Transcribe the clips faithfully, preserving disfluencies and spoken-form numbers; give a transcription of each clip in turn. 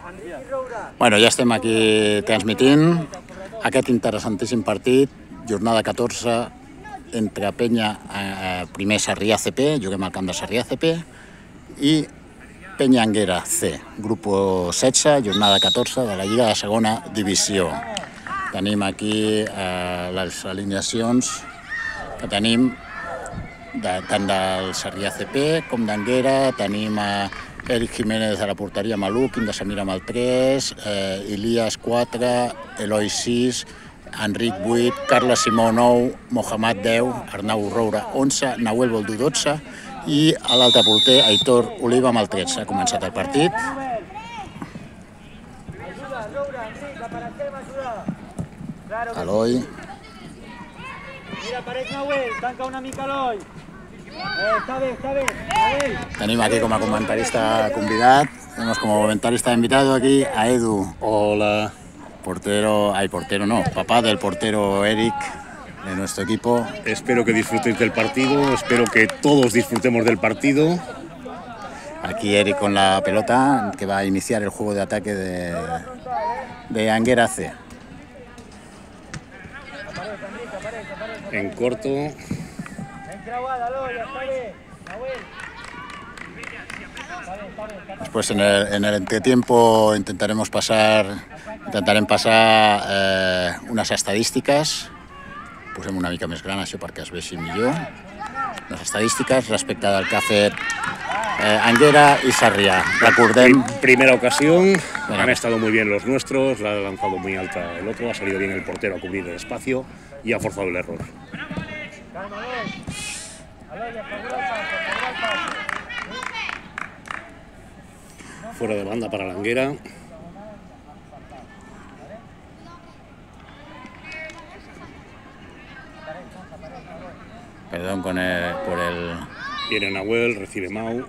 Bueno, ja estem aquí transmitint aquest interessantíssim partit, jornada catorze, entre Penya, eh, primer Sarrià C P, juguem al camp de Sarrià C P, i Penya Anguera C, grup setze, jornada catorze de la Lliga de Segona Divisió. Tenim aquí eh, les alineacions que tenim de, tant del Sarrià C P com d'Anguera. Tenim a Eric Jiménez de la porteria amb l'u, Quim de Samir amb el tres, eh, Ilias quatre, Eloi sis, Enric vuit, Carles Simó nou, Mohamed deu, Arnau Roura onze, Nahuel Boldú dotze i a l'altre porter Aitor Oliva amb el tretze. Ha començat el partit. Eloi. Mira, apareix Nahuel, tanca una mica Eloi. Eh, està bé, està bé. Tenim aquí com a comentarista convidat, tenemos como comentarista invitado aquí a Edu. Hola. Portero, ay, portero no, papá del portero Eric de nuestro equipo. Espero que disfrutéis del partido, espero que todos disfrutemos del partido. Aquí Eric con la pelota, que va a iniciar el juego de ataque de, de Anguera C. En corto. Después en el, en el entretiempo intentaremos pasar, intentarem passar eh, unes estadístiques. Posem una mica més gran això perquè es vegi millor. Les estadístiques respecte del que ha fet eh, Anguera y Sarrià. Recordem... Primera ocasión, bueno, han estado muy bien los nuestros, la ha lanzado muy alta el otro, ha salido bien el portero a cubrir el espacio y ha forzado el error. Fuera de banda para la Anguera. Perdón con el, por el... Viene Nahuel, recibe Mau.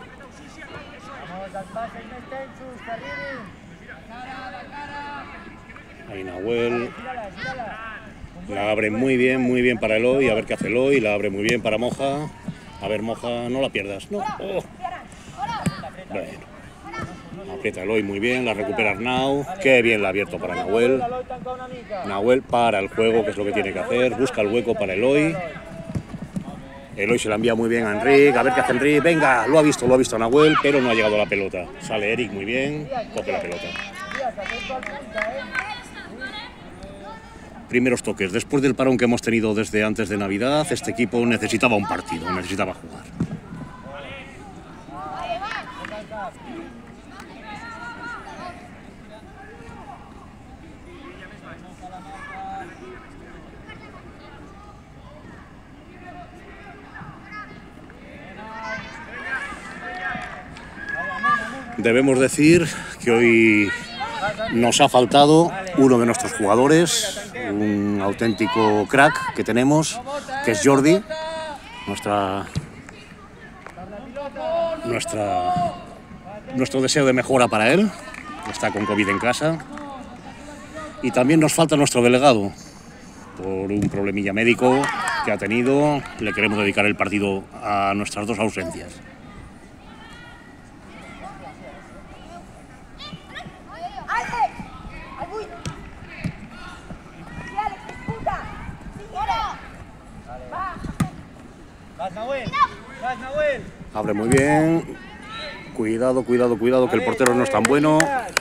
Ahí Nahuel. La abre muy bien, muy bien para Eloi. A ver qué hace Eloi. La abre muy bien para Moja. A ver, Moja, no la pierdas. No. Oh. Bueno. Aprieta Eloi muy bien, la recupera Arnau. Qué bien la ha abierto para Nahuel. Nahuel para el juego, que es lo que tiene que hacer. Busca el hueco para Eloi. Eloi se la envía muy bien a Enric. A ver qué hace Enric. Venga, lo ha visto, lo ha visto Nahuel, pero no ha llegado a la pelota. Sale Eric muy bien, coge la pelota. Primeros toques. Después del parón que hemos tenido desde antes de Navidad, este equipo necesitaba un partido, necesitaba jugar. Debemos decir que hoy nos ha faltado uno de nuestros jugadores, un auténtico crack que tenemos, que es Jordi, nuestra, nuestra, nuestro deseo de mejora para él, que está con COVID en casa. Y también nos falta nuestro delegado, por un problemilla médico que ha tenido. Le queremos dedicar el partido a nuestras dos ausencias. Abre muy bien. Cuidado, cuidado, cuidado, que el portero no es tan bueno.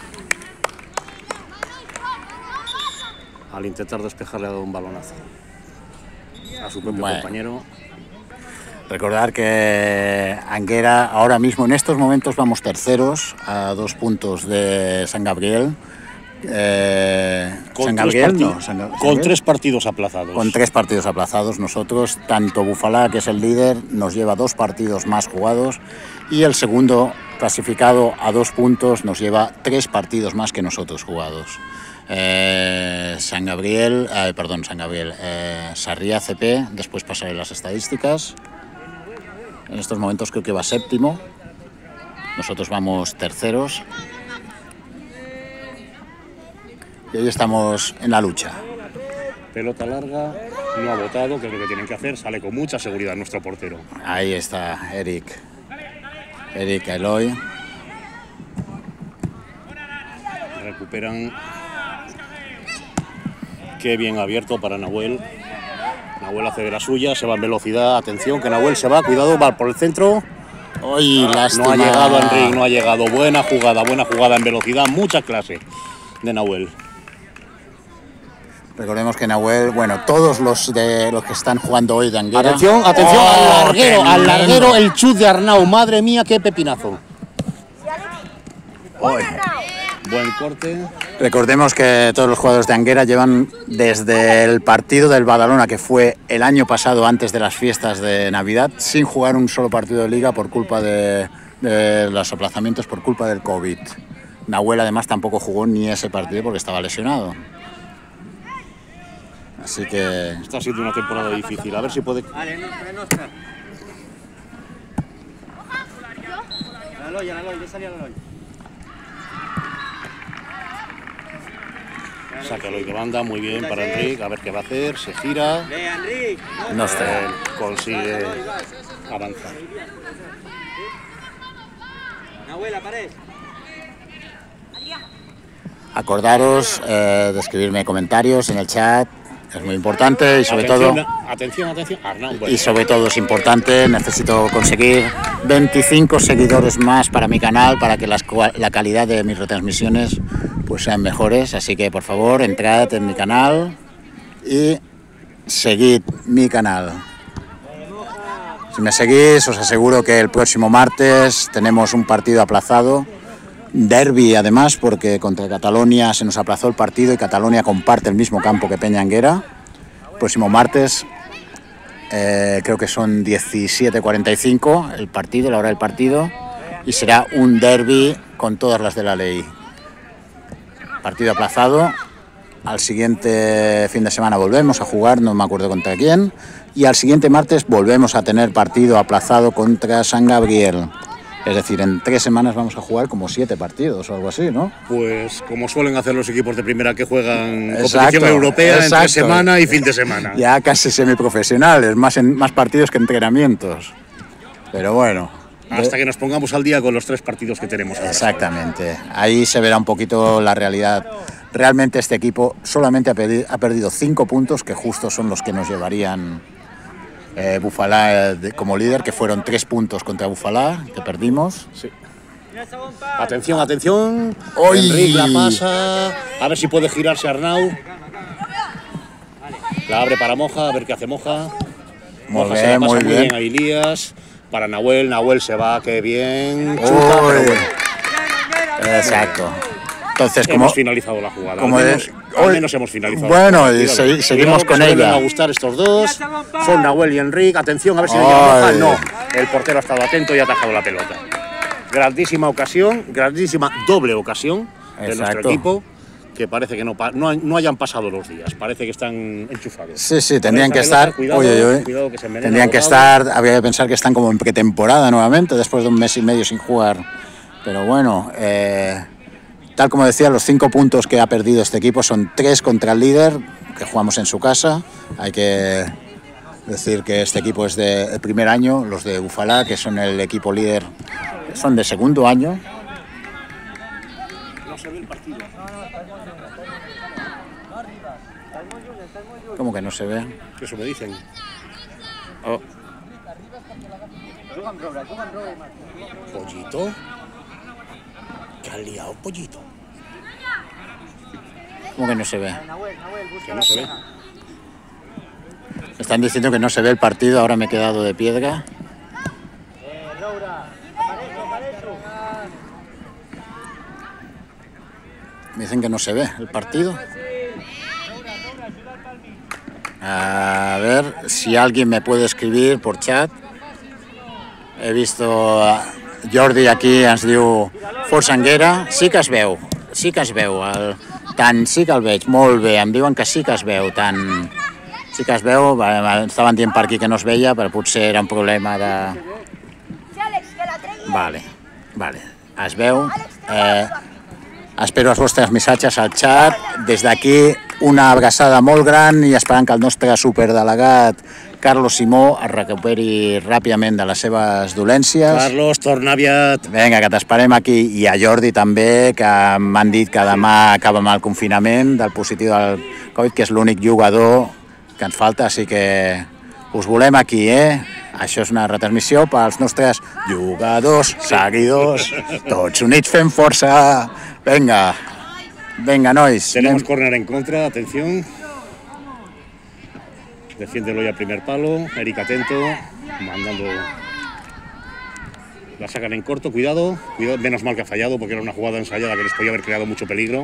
Al intentar despejar le ha dado un balonazo a su propio bueno. compañero. Recordar que Anguera ahora mismo, en estos momentos, vamos terceros a dos puntos de San Gabriel. Eh, con, San tres Gabriel, no, San, San, San con tres partidos aplazados. Con tres partidos aplazados. Nosotros, tanto Bufalá, que es el líder, nos lleva dos partidos más jugados, y el segundo, clasificado a dos puntos, nos lleva tres partidos más que nosotros jugados. Eh, San Gabriel, eh, perdón, San Gabriel, eh, Sarrià C P, después pasaré las estadísticas. En estos momentos creo que va séptimo, nosotros vamos terceros. Y ahí estamos en la lucha. Pelota larga, no ha botado, que es lo que tienen que hacer. Sale con mucha seguridad nuestro portero. Ahí está Eric. Eric Eloi. recuperan. Qué bien abierto para Nahuel. Nahuel hace de la suya, se va en velocidad. Atención, que Nahuel se va, cuidado, va por el centro. Uy, lástima. No ha llegado Enric, no ha llegado. Buena jugada, buena jugada en velocidad, mucha clase de Nahuel. Recordemos que Nahuel, bueno, todos los de los que están jugando hoy de Anguera. Atención, atención, oh, al larguero, al tremendo. larguero, el chut de Arnau. Madre mía, qué pepinazo. Hoy. Buen corte. Recordemos que todos los jugadores de Anguera llevan desde el partido del Badalona, que fue el año pasado antes de las fiestas de Navidad, sin jugar un solo partido de liga por culpa de, de los aplazamientos por culpa del COVID. Nahuel además tampoco jugó ni ese partido porque estaba lesionado. Así que... Está siendo una temporada difícil, a ver si puede... Vale, nostra, nostra. L'Eloi, l'Eloi, deixa-li a l'Eloi. Saca Eloi de banda, muy bien para Enric, a ver qué va a hacer, se gira, Bé, Enric. no está. él consigue avanzar. Nahuel, apareix. Acordaros eh, de escribirme comentarios en el chat, es muy importante y sobre Atención, todo... Atención, atención, Arnau, bueno. Y sobre todo es importante, necesito conseguir veinticinco seguidores más para mi canal, para que las, la calidad de mis retransmisiones pues sean mejores. Así que por favor, entrad en mi canal y seguid mi canal. Si me seguís, os aseguro que el próximo martes tenemos un partido aplazado. Derbi además, porque contra Cataluña se nos aplazó el partido y Cataluña comparte el mismo campo que Peña Anguera. Próximo martes, eh, creo que son diecisiete cuarenta y cinco el partido, la hora del partido, y será un derbi con todas las de la ley. Partido aplazado. Al siguiente fin de semana volvemos a jugar, no me acuerdo contra quién, y al siguiente martes volvemos a tener partido aplazado contra San Gabriel. Es decir, en tres semanas vamos a jugar como siete partidos o algo así, ¿no? Pues como suelen hacer los equipos de primera que juegan Exacto, competición europea exacto. entre semana y fin de semana. Ya casi semiprofesionales, más, en, más partidos que entrenamientos. Pero bueno. Hasta que nos pongamos al día con los tres partidos que tenemos ahora. Exactamente. Ahí se verá un poquito la realidad. Realmente este equipo solamente ha, pedi- ha perdido cinco puntos, que justo son los que nos llevarían eh, Bufalá eh, como líder, que fueron tres puntos contra Bufalá, que perdimos. Sí. Atención, atención. ¡Uy! Enric la pasa. A ver si puede girarse Arnau. La abre para Moja, a ver qué hace Moja. Muy Moja se la bien, pasa muy muy bien. bien a Elías. Para Nahuel, Nahuel se va, qué bien. Chuta, Uy. pero bueno. Exacto. Entonces, como... Hemos finalizado la jugada. como al, de- menos, al hoy- menos hemos finalizado. Bueno, la y jugada. segui- Cuidado, seguimos que con se vuelven ella. a gustar estos dos. Son Nahuel y Enric. Atención, a ver si le Ay. llega Moja. No, el portero ha estado atento y ha atajado la pelota. Grandísima ocasión, grandísima doble ocasión de nuestro Exacto. equipo, que parece que no, pa- no, no hayan pasado los días, parece que están enchufados. Sí, sí, Con tendrían esta que pelota, estar, cuidado, uy, uy, uy. cuidado que se envenena tendrían que Bogado. estar, habría que pensar que están como en pretemporada nuevamente, después de un mes y medio sin jugar. Pero bueno, eh, tal como decía, los cinco puntos que ha perdido este equipo son tres contra el líder, que jugamos en su casa. Hay que decir que este equipo es del primer año, los de Bufalá, que son el equipo líder, son de segundo año. No se ve el partido. ¿Cómo que no se ve? Eso me dicen. Oh. Pollito. ¿Qué ha liado, Pollito? ¿Cómo que no se ve? Que no se ve. Están diciendo que no se ve el partido, ahora me he quedado de piedra. Me dicen que no se ve el partido. A ver si alguien me puede escribir por chat. He visto a Jordi aquí, ens diu Força Anguera. Sí que es veu, sí que es veu. El, tant sí que el veig, molt bé. Em diuen que sí que es veu, tant... Sí que es veu, va- va- estaven dient per aquí que no es veia, però potser era un problema de... Vale, vale. Es veu. Eh, espero els vostres missatges al xat. Des d'aquí, una abraçada molt gran i esperant que el nostre superdelegat Carlos Simó es recuperi ràpidament de les seves dolències. Carlos, torna aviat. Vinga, que t'esperem aquí. I a Jordi també, que m'han dit que demà acaba amb el confinament del positiu del Covid, que és l'únic jugador que ens falta, així que us volem aquí, eh? Això és una retransmissió pels nostres jugadors, seguidors, tots units fent força. Vinga, vinga, nois. Tenemos córner en contra, atención. Defiéndelo ya al primer palo, Eric atento, mandando... La sacan en corto, cuidado, cuidado, menos mal que ha fallado porque era una jugada ensayada que les podía haber creado mucho peligro.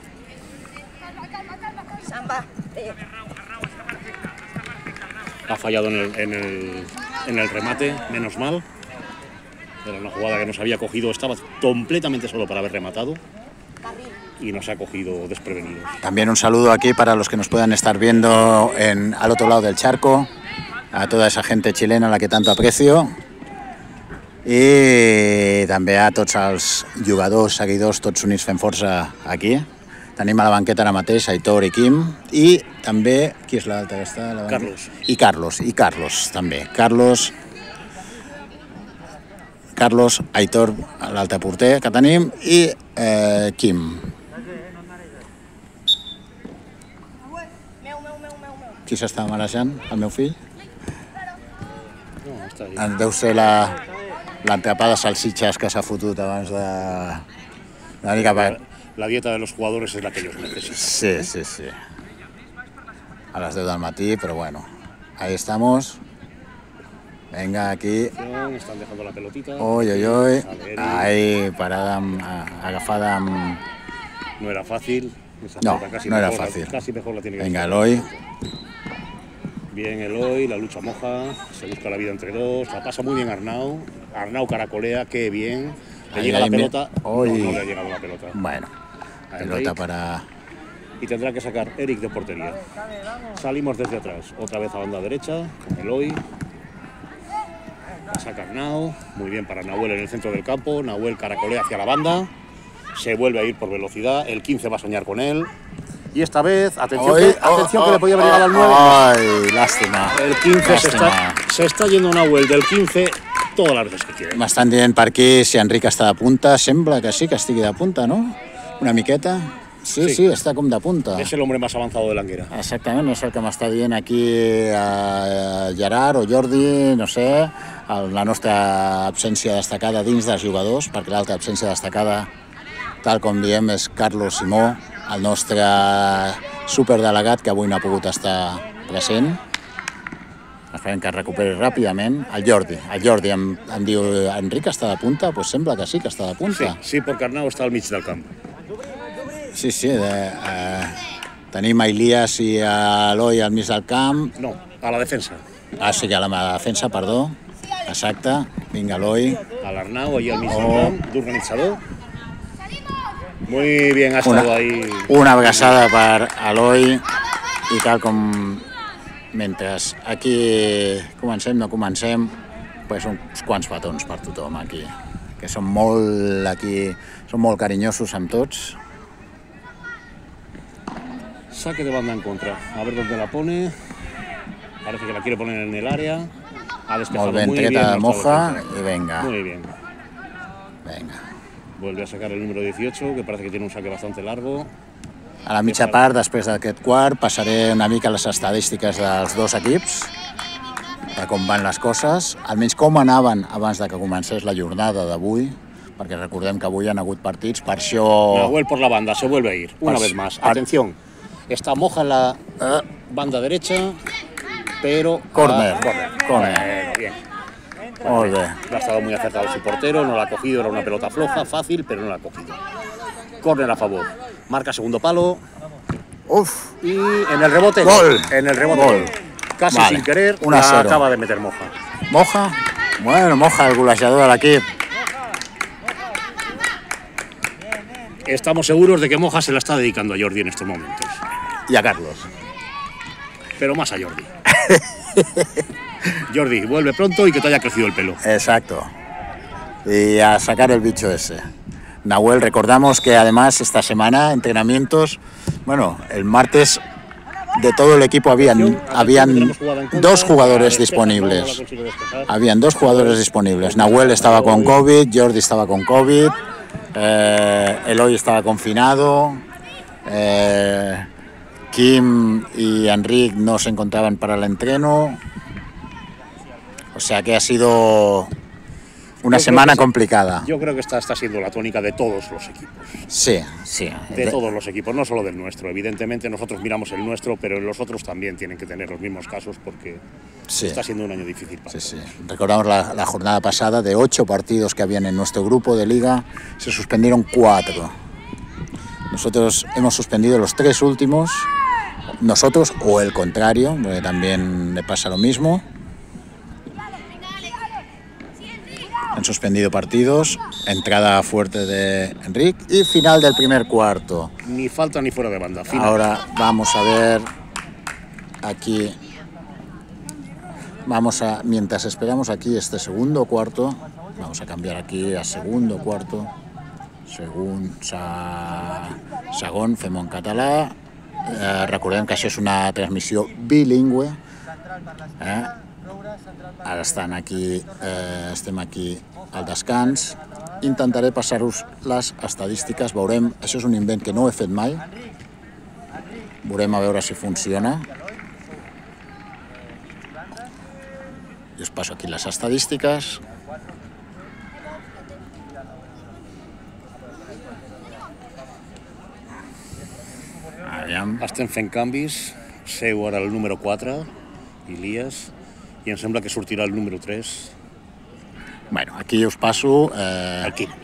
Ha fallado en el, en el, en el remate, menos mal. Era una jugada que nos había cogido, estaba completamente solo para haber rematado. Y nos ha cogido desprevenidos. También un saludo aquí para los que nos puedan estar viendo en, al otro lado del charco, a toda esa gente chilena a la que tanto aprecio, i també a tots els jugadors, seguidors, tots units fent força aquí. Tenim a la banqueta ara mateix Aitor i Quim, i també, qui és l'altre que està? La Carlos. I Carlos, i Carlos també. Carlos, Carlos, Aitor, l'altre porter que tenim, i eh, Quim. Qui s'està marejant? El meu fill? No, està ahí. Deu ser la, l'entrepà de salsitxes que s'ha fotut abans de... Una mica per... La dieta de los jugadores es la que ellos necesitan. Sí, sí, sí. A les deu del matí, però bueno. Ahí estamos. Venga, aquí. Están dejando la pelotita. Oi, oi, oi. Ahí, parada amb, agafada amb... No era fácil. Esa No, casi no era mejor, fácil. Casi mejor la tiene que Venga, hacer. Eloy. Bien Eloy, la lucha moja, se busca la vida entre dos, la pasa muy bien Arnau, Arnau caracolea, qué bien, le Ahí, llega ahí, la pelota, no, Hoy. no le ha llegado la pelota. Bueno, A pelota Enric. para... Y tendrá que sacar Eric de portería. Salimos desde atrás, otra vez a banda derecha, con Eloy. La saca Arnau, muy bien para Nahuel en el centro del campo, Nahuel caracolea hacia la banda, se vuelve a ir por velocidad, el quince va a soñar con él. Y esta vez, atención, Oi, que, atención oh, que le podía haber llegado al nueve. Ai, làstima. El quince se Lástima. está, se está yendo Nahuel del quince todas las veces que quiere. M'estan dient per aquí si Enric està de punta. Sembla que sí que estigui de punta, no? Una miqueta. Sí, sí, Sí. està com de punta. Es el hombre más avanzado de la Anguera. Exactament, és el que m'està dient aquí a Gerard o Jordi, no sé, el- la nostra absència destacada dins dels jugadors, perquè l'altra absència destacada, tal com diem, és Carlos Simó, el nostre superdelegat, que avui no ha pogut estar present. Esperem que es recuperi ràpidament. El Jordi, el Jordi em, em diu, Enric està de punta? Doncs pues sembla que sí que està de Sí, punta. sí, porque Arnau está al mig del campo. Sí, sí, de, eh, tenim a Elias i a Eloi al mig del camp. No, a la defensa. Ah, sí, que a la defensa, perdó. Exacte. Vinga, Eloi. Al Arnau, allí al mig Oh. del campo, de organitzador. Muy bien, ha estado Una, ahí. una abraçada per Eloi i tal com mentre aquí comencem, no comencem, pues uns quants petons per tothom aquí, que són molt aquí, són molt carinyosos amb tots. Saque de banda en contra. A ver dónde la pone. Parece que la quiere poner en el área. Ha despejado Molt ben muy bien. treta de nuestra moja defensa. i venga, Muy bien. venga. Vuelve a sacar el número dieciocho, que parece que tiene un saque bastante largo. A la mitja part, després d'aquest quart, passaré una mica les estadístiques dels dos equips, de com van les coses, almenys com anaven abans de que comencés la jornada d'avui, perquè recordem que avui han hagut partits, per això... Nahuel por la banda, se vuelve a ir. Una Pas- vez más. par- Atención. Está moja en la eh, banda derecha, pero... Corner. Ah, corner. Corner. Bueno, bien. Molt bé. Ha estado muy acertado su portero, no la ha cogido, era una pelota floja, fácil, pero no la ha cogido. Córner a favor. Marca segundo palo Uf, y en el rebote. Gol. En el rebote. Gol. Casi Vale. sin querer, uno a la cero. acaba de meter moja. Moja. Bueno, Moja, el golejador de l'equip. Estamos seguros de que Moja se la está dedicando a Jordi en estos momentos. I a Carlos. Pero más a Jordi. Jordi, vuelve pronto y que te haya crecido el pelo. Exacto. Y a sacar el bicho ese. Nahuel, recordamos que además esta semana entrenamientos, bueno, el martes de todo el equipo habían, Atención, habían tenemos jugada en contra. dos jugadores Despeja, no la disponibles. consigue despejar. Habían dos jugadores disponibles. Nahuel estaba con COVID, Jordi estaba con COVID, eh, Eloy estaba confinado, eh, Kim y Enric no se encontraban para el entreno. O sea que ha sido una Yo creo semana que sí. complicada. Yo creo que esta está siendo la tónica de todos los equipos. Sí, sí. De todos los equipos, no solo del nuestro. Evidentemente nosotros miramos el nuestro, pero los otros también tienen que tener los mismos casos porque Sí. está siendo un año difícil para Sí, todos. sí. Recordamos la, la jornada pasada, de ocho partidos que habían en nuestro grupo de liga, se suspendieron cuatro. Nosotros hemos suspendido los tres últimos, nosotros o el contrario, porque también le pasa lo mismo. Han suspendido partidos, entrada fuerte de Enric y final del primer cuarto. Ni falta ni fuera de banda. Final. Ahora vamos a ver aquí, vamos a, mientras esperamos aquí este segundo cuarto, vamos a cambiar aquí a segundo cuarto, según sa, segon, fem en català. Eh, recordem que això és una transmissió bilingüe. Eh? Ara estan aquí, eh, estem aquí al descans. Intentaré passar-vos les estadístiques, veurem, això és un invent que no he fet mai, veurem a veure si funciona. I us passo aquí les estadístiques. Aviam. Estem fent canvis. Seu ara el número quatre, Ilias, i em sembla que sortirà el número tres, Bueno, aquí us passo... Eh, el Quim.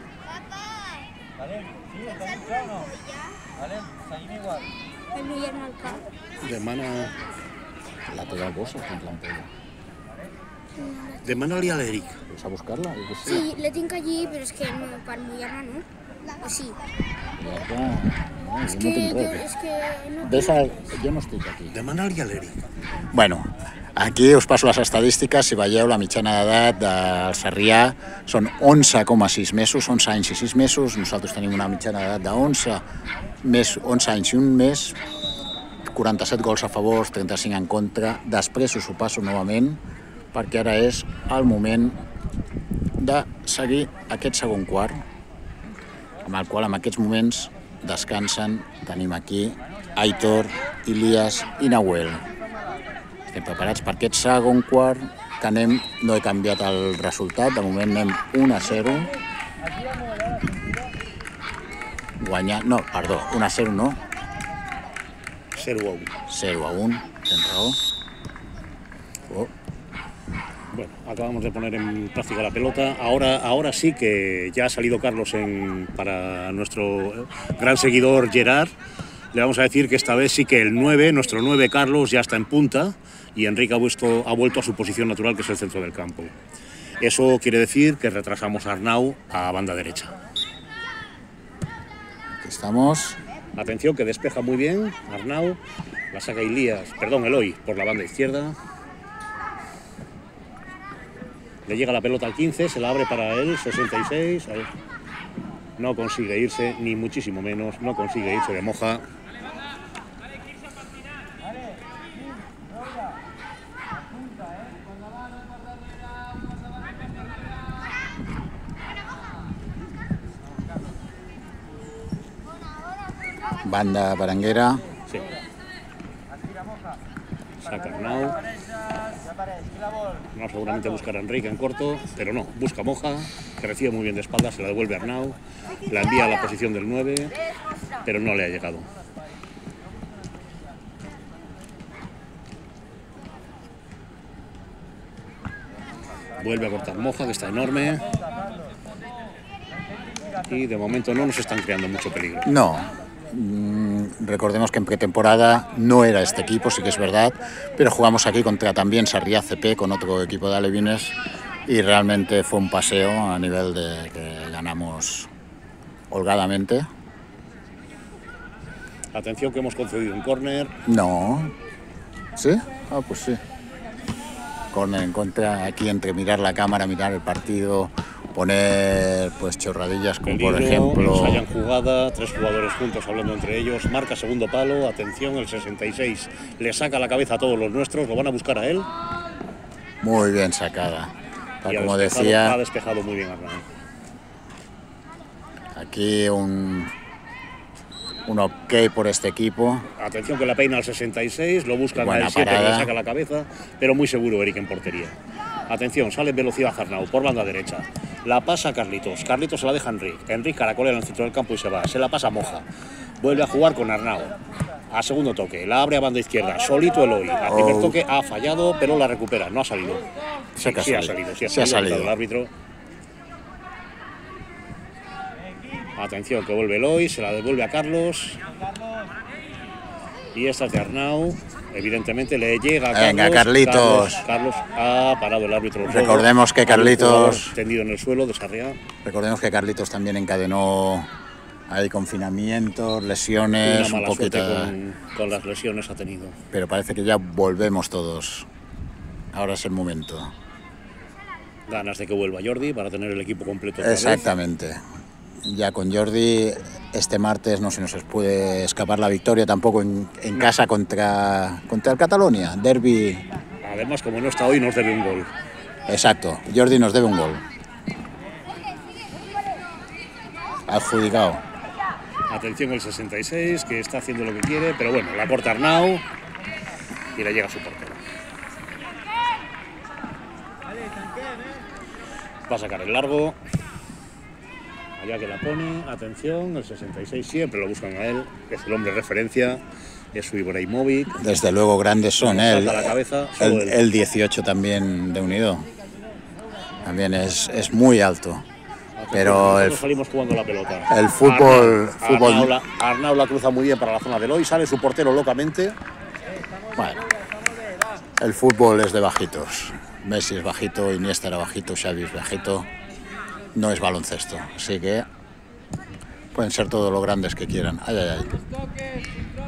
El no hi ha al cap. Demana... la teva bossa, com l'ampolla. Demana-li a l'Eric. Vas a buscar-la? Jo què sé. Sí, la tinc allí, però és que no, per mullar-la no. O sí. Ja, no, És jo que, no tinc jo, res. és que no Ves a... Jo no estic aquí. Demana-li a l'Eric. Bueno, aquí us passo les estadístiques. Si veieu, la mitjana d'edat del Sarrià són onze coma sis mesos, onze anys i sis mesos. Nosaltres tenim una mitjana d'edat d'onze més onze anys i un mes, quaranta-set gols a favor, trenta-cinc en contra. Després us ho passo novament, perquè ara és el moment de seguir aquest segon quart, amb el qual en aquests moments descansen. Tenim aquí Aitor, Ilias i Nahuel. Estem preparats per aquest segon quart, que anem, no he canviat el resultat, de moment anem un a zero. Guanyar, no, perdó, un a zero no, zero a un. zero a un, tens raó. Oh. Bueno, acabamos de poner en práctica la pelota. Ahora, ahora sí que ya ha salido Carlos en, para nuestro gran seguidor Gerard. Le vamos a decir que esta vez sí que el nueve, nuestro nueve Carlos, ya está en punta y Enrique ha vuelto, ha vuelto a su posición natural, que es el centro del campo. Eso quiere decir que retrasamos a Arnau a banda derecha. Aquí estamos. Atención, que despeja muy bien Arnau. La saca Ilias, perdón, Eloy, por la banda izquierda. Le llega la pelota al quince, se la abre para él, sesenta y seis. Ahí. No consigue irse, ni muchísimo menos, no consigue irse de Moja. Banda Berenguera. Sí. Saca Arnau. No, seguramente buscará a Enrique en corto, pero no, busca Moja, que recibe muy bien de espaldas, se la devuelve a Arnau, la envía a la posición del nueve, pero no le ha llegado. Vuelve a cortar Moja, que está enorme. Y de momento no nos están creando mucho peligro. No. Mm, recordemos que en pretemporada no era este equipo, sí que es verdad, pero jugamos aquí contra también Sarriá C P, con otro equipo de alevines, y realmente fue un paseo a nivel de que ganamos holgadamente. Atención, que hemos concedido un córner. No. ¿Sí? Ah, pues sí. Córner en contra, aquí entre mirar la cámara, mirar el partido, poner pues chorradillas como por Peligro, ejemplo... ensayan jugada, tres jugadores juntos hablando entre ellos, marca segundo palo, atención, el sesenta y seis le saca la cabeza a todos los nuestros, lo van a buscar a él. Muy bien sacada. Tal Y ha como despejado- decía, ha despejado muy bien Arnau. aquí un, un ok por este equipo. Atención que la peina al sesenta y seis, lo buscan Buena al siete que parada. le saca la cabeza, pero muy seguro Eric en portería. Atención, sale en velocidad Arnau por banda derecha. La pasa a Carlitos. Carlitos se la deja a Enric. Enric caracolea en el centro del campo y se va. Se la pasa a Moja. Vuelve a jugar con Arnau. A segundo toque. La abre a banda izquierda. Solito Eloy. Al primer Oh. toque ha fallado, pero la recupera. No ha salido. Sí que ha sí ha salido. salido. Sí ha Sí ha salido. salido. El árbitro. Atención que vuelve Eloy. Se la devuelve a Carlos. Y esta es de Arnau. Evidentemente le llega a Carlos. Venga, Carlitos. Carlos, Carlos ha parado el árbitro. el juego. Recordemos que Hay un Carlitos- jugador tendido en el suelo de Sarriá. Recordemos que Carlitos también encadenó ahí confinamientos, lesiones, Una un mala suerte poquito... con, con las lesiones ha tenido. Pero parece que ya volvemos todos. Ahora es el momento. Ganas de que vuelva Jordi para tener el equipo completo otra vez. Exactamente. Ya con Jordi, este martes no se nos puede escapar la victoria tampoco en, en casa contra, contra el Catalonia. Derbi, Además, como no está hoy, nos debe un gol. exacto. Jordi nos debe un gol. Adjudicado. Atención el sesenta y seis, que está haciendo lo que quiere, pero bueno, la corta Arnau y le llega a su portero. Va a sacar el largo. Allá que la pone, atención, el sesenta y seis siempre lo buscan a él, es el hombre referencia, es su Ibrahimovic. Desde luego grandes son. ¿eh? El, Salta la cabeza, solo el, él. el dieciocho también de Unido. También es, es muy alto. Pero el, Nosotros salimos jugando la pelota. el fútbol- Arnau, fútbol- Arnau la, Arnau la cruza muy bien para la zona del hoy, sale su portero locamente. bueno, el fútbol es de bajitos. Messi es bajito, Iniesta era bajito, Xavi es bajito. No es baloncesto. Así que pueden ser todos los grandes que quieran. Ay, ay, ay.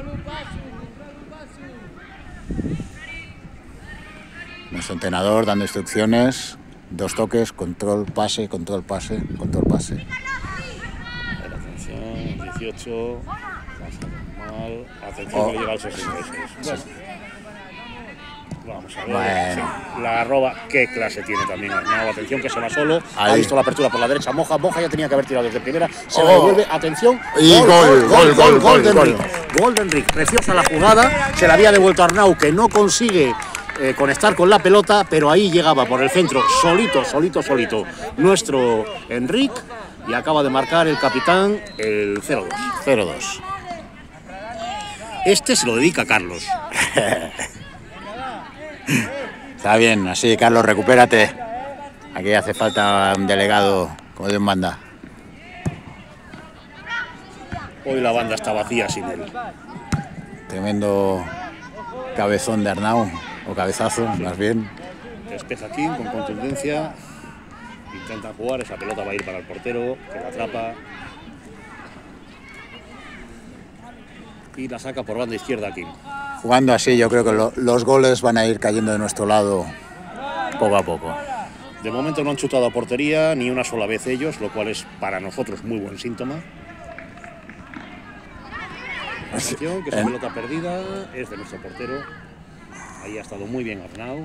Nuestro entrenador dando instrucciones. Dos toques, control, pase, control, pase, control, pase. A ver, atención, dieciocho. Mal. Atención, Oh. que le llega al sesenta y seis. Bueno, vamos a ver. Bueno. Sí, la arroba, qué clase tiene también Arnau. Atención, que se va solo. Ahí. Ha visto la apertura por la derecha. Moja, Moja ya tenía que haber tirado desde primera. Se la Oh. devuelve. Atención. Y gol, gol, gol, gol, de gol. Enric. Gol de Enric. Preciosa la jugada. Se la había devuelto Arnau, que no consigue eh, conectar con la pelota, pero ahí llegaba por el centro, solito, solito, solito, nuestro Enric, y acaba de marcar el capitán el cero dos. cero dos. Este se lo dedica a Carlos. Está bien, así, Carlos, recupérate. Aquí hace falta un delegado, como Dios manda. Hoy la banda está vacía sin él. Tremendo cabezón de Arnau, o cabezazo, más bien. Despeja aquí con contundencia. Intenta jugar, esa pelota va a ir para el portero, que la atrapa. Y la saca por banda izquierda aquí. Jugando así, yo creo que lo- los goles van a ir cayendo de nuestro lado poco a poco. De momento no han chutado a portería ni una sola vez ellos, lo cual es para nosotros muy buen síntoma. Atención, que esa En- pelota perdida es de nuestro portero. Ahí ha estado muy bien Arnau,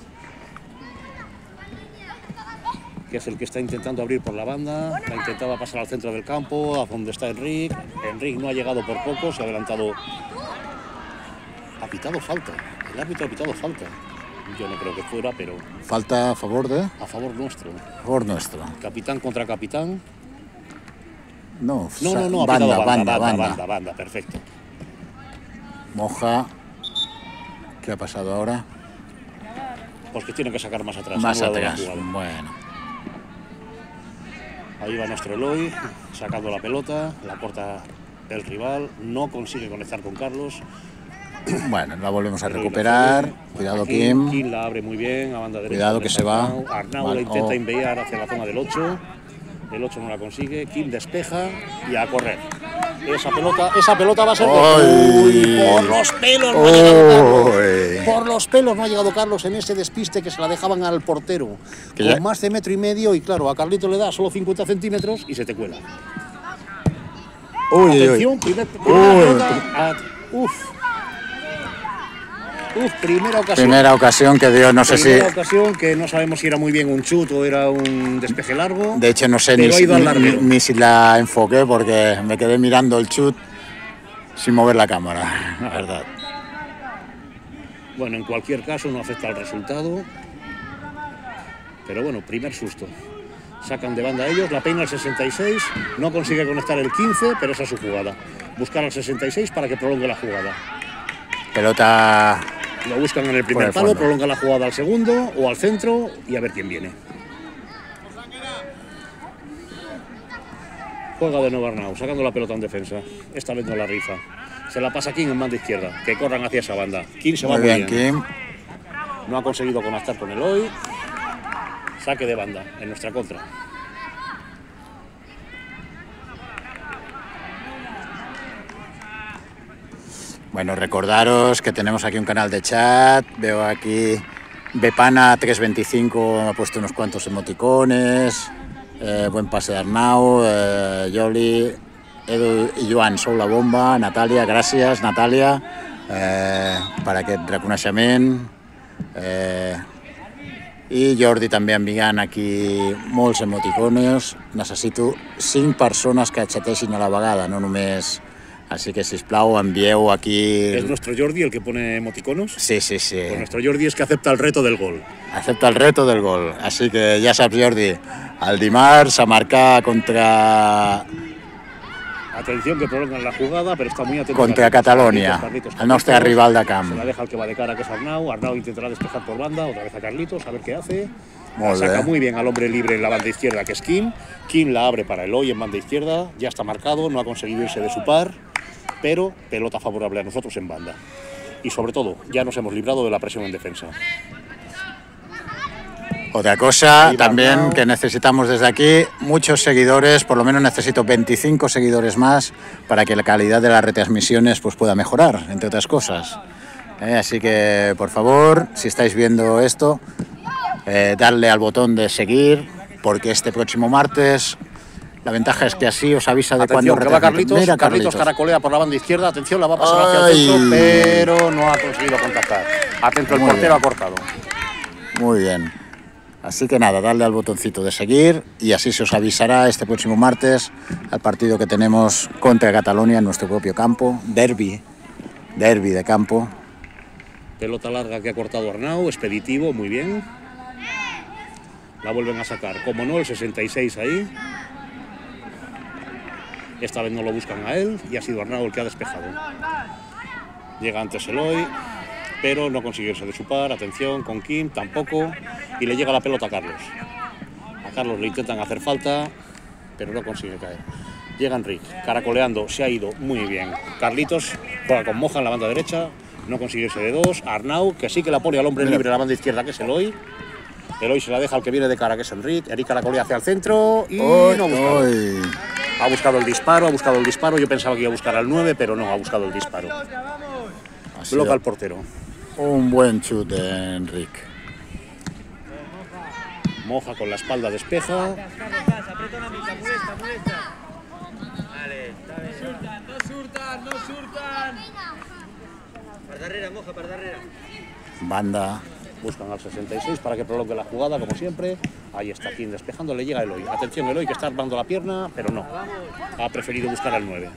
que es el que está intentando abrir por la banda. La intentaba pasar al centro del campo, a donde está Enric. Enric no ha llegado por poco, se ha adelantado. Ha pitado falta. El árbitro ha pitado falta. Yo no creo que fuera, pero Falta a favor de... a favor nuestro. A favor nuestro. Capitán contra capitán. No, No, sa- no, no, ha banda, pitado banda, banda, banda, banda. banda, banda, perfecto. Moja. ¿Qué ha pasado ahora? Pues que tienen que sacar más atrás. Más no lo han atrás. jugado. Bueno. Ahí va nuestro Eloy, sacando la pelota, la corta el rival, no consigue conectar con Carlos. Bueno, la volvemos a Eloy la recuperar. sube. Cuidado, Aquí, Kim. Kim la abre muy bien a banda derecha. Cuidado que derecha se va. Arnau, Arnau Vale, la intenta oh. enviar hacia la zona del ocho. El ocho no la consigue. Kim despeja y a correr. Esa pelota, esa pelota va a ser de- ¡Ay! Uy, por los pelos. no ha llegado Carlos. Uy. Por los pelos no ha llegado Carlos en ese despiste que se la dejaban al portero. Que Con ya- más de metro y medio y claro, a Carlito le da solo cincuenta centímetros y se te cuela. Uy, uy, uy. Atención, primer, primera pelota, a- uf. Uf, primera ocasión. Primera ocasión que dio, no sé si... Primera ocasión que no sabemos si era muy bien un chut o era un despeje largo. De hecho, no sé ni, pero ha si- ido al ni, larguero. ni si la enfoqué porque me quedé mirando el chut sin mover la cámara, la verdad. Bueno, en cualquier caso no afecta al resultado. Pero bueno, primer susto. Sacan de banda ellos, la peina al sesenta y seis, no consigue conectar el quince, pero esa es su jugada. Buscar al sesenta y seis para que prolongue la jugada. Pelota... Lo buscan en el Por primer el palo, fondo. prolonga la jugada al segundo o al centro y a ver quién viene. Juega de nuevo Arnau, sacando la pelota en defensa. Esta vez no la rifa. Se la pasa King en banda izquierda, que corran hacia esa banda. King se va Muy muy bien, bien. Kim. No ha conseguido conectar con el hoy. Saque de banda en nuestra contra. Bueno, recordaros que tenemos aquí un canal de chat. Veo aquí Bepana tres veinticinco ha puesto unos cuantos emoticones. Eh, buen pase de Arnau, eh, Yoli, Edu i Joan, sou la bomba. Natàlia, gràcies, Natàlia, eh, per aquest reconeixement. Eh, I Jordi també enviant aquí molts emoticones. Necessito cinc persones que xateixin a la vegada, no només... Així que, sisplau, envieu aquí... ¿Es nuestro Jordi el que pone emoticonos? Sí, sí, sí. Pues nuestro Jordi es que acepta el reto del gol. Acepta el reto del gol. Així que ja saps, Jordi, el dimarts a marcar contra, Atención que prolongan la jugada, pero está muy atento. contra Carlitos, Catalunya, Carlitos, Carlitos, el nostre Carlitos. rival de Se camp. la deja el que va de cara, que es Arnau. Arnau intentará despejar por banda, otra vez a Carlitos, a ver qué hace. Molt La saca bé. muy bien al hombre libre en la banda izquierda, que es Kim. Kim la abre para Eloy en banda izquierda, ya está marcado, no ha conseguido irse de su par, pero pelota favorable a nosotros en banda. Y sobre todo, ya nos hemos librado de la presión en defensa. Otra cosa Ahí va también Arnau. que necesitamos desde aquí, muchos seguidores, por lo menos necesito veinticinco seguidores más para que la calidad de las retransmisiones pues, pueda mejorar, entre otras cosas. Eh, así que, por favor, si estáis viendo esto, eh, darle al botón de seguir, porque este próximo martes, la ventaja es que así os avisa de Atención, cuando que va Carlitos, Mira, Carlitos caracolea por la banda izquierda, atención, la va a pasar hacia el Ay. centro, pero no ha conseguido contactar. Atento, el Muy portero bien. ha cortado. Muy bien. Así que nada, darle al botoncito de seguir y así se os avisará este próximo martes al partido que tenemos contra Cataluña en nuestro propio campo. Derby, derby de campo. Pelota larga que ha cortado Arnau, expeditivo, muy bien. La vuelven a sacar, como no, el sesenta y seis ahí. Esta vez no lo buscan a él y ha sido Arnau el que ha despejado. Llega antes Eloy, pero no consigue irse de su par. Atención, con Kim tampoco. Y le llega la pelota a Carlos. A Carlos le intentan hacer falta, pero no consigue caer. Llega Enrique, caracoleando, se ha ido muy bien. Carlitos juega con Moja en la banda derecha, no consigue irse de dos. Arnau, que sí que la pone al hombre libre en la banda izquierda, que es Eloy. Eloy se la deja al que viene de cara, que es Enrique. Enrique caracolea hacia el centro y Uy, no ha buscado. uy. Ha buscado el disparo, ha buscado el disparo. Yo pensaba que iba a buscar al nueve, pero no, ha buscado el disparo. Ha sido Bloca al portero. un buen chut de Enrique. Moja con la espalda, despeja. Aprieta una mica, molesta, molesta. Vale, está bien. No surtan, no surtan. Per darrere, Moja, per darrere. Banda. Buscan al sesenta y seis para que prolongue la jugada, como siempre. Ahí está Kim despejando, le llega Eloy. Atención, Eloy, que está armando la pierna, pero no. Ha preferido buscar al nueve.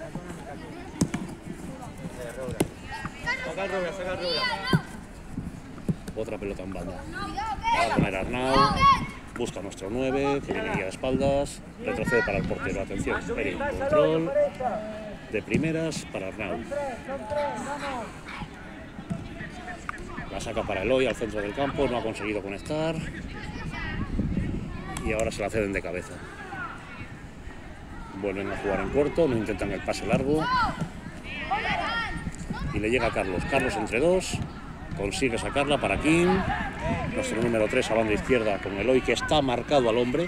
Saca el Robert, saca el Robert. Otra pelota en banda. Va a poner Arnau. Busca nuestro nueve, que viene ya de espaldas. Retrocede para el portero. Atención, Eric, control. De primeras para Arnau. La saca para Eloy al centro del campo, no ha conseguido conectar. Y ahora se la ceden de cabeza. Vuelven a jugar en corto, no intentan el pase largo. Y le llega a Carlos. Carlos entre dos. Consigue sacarla para Kim. Nuestro número tres a banda izquierda con Eloy, que está marcado al hombre.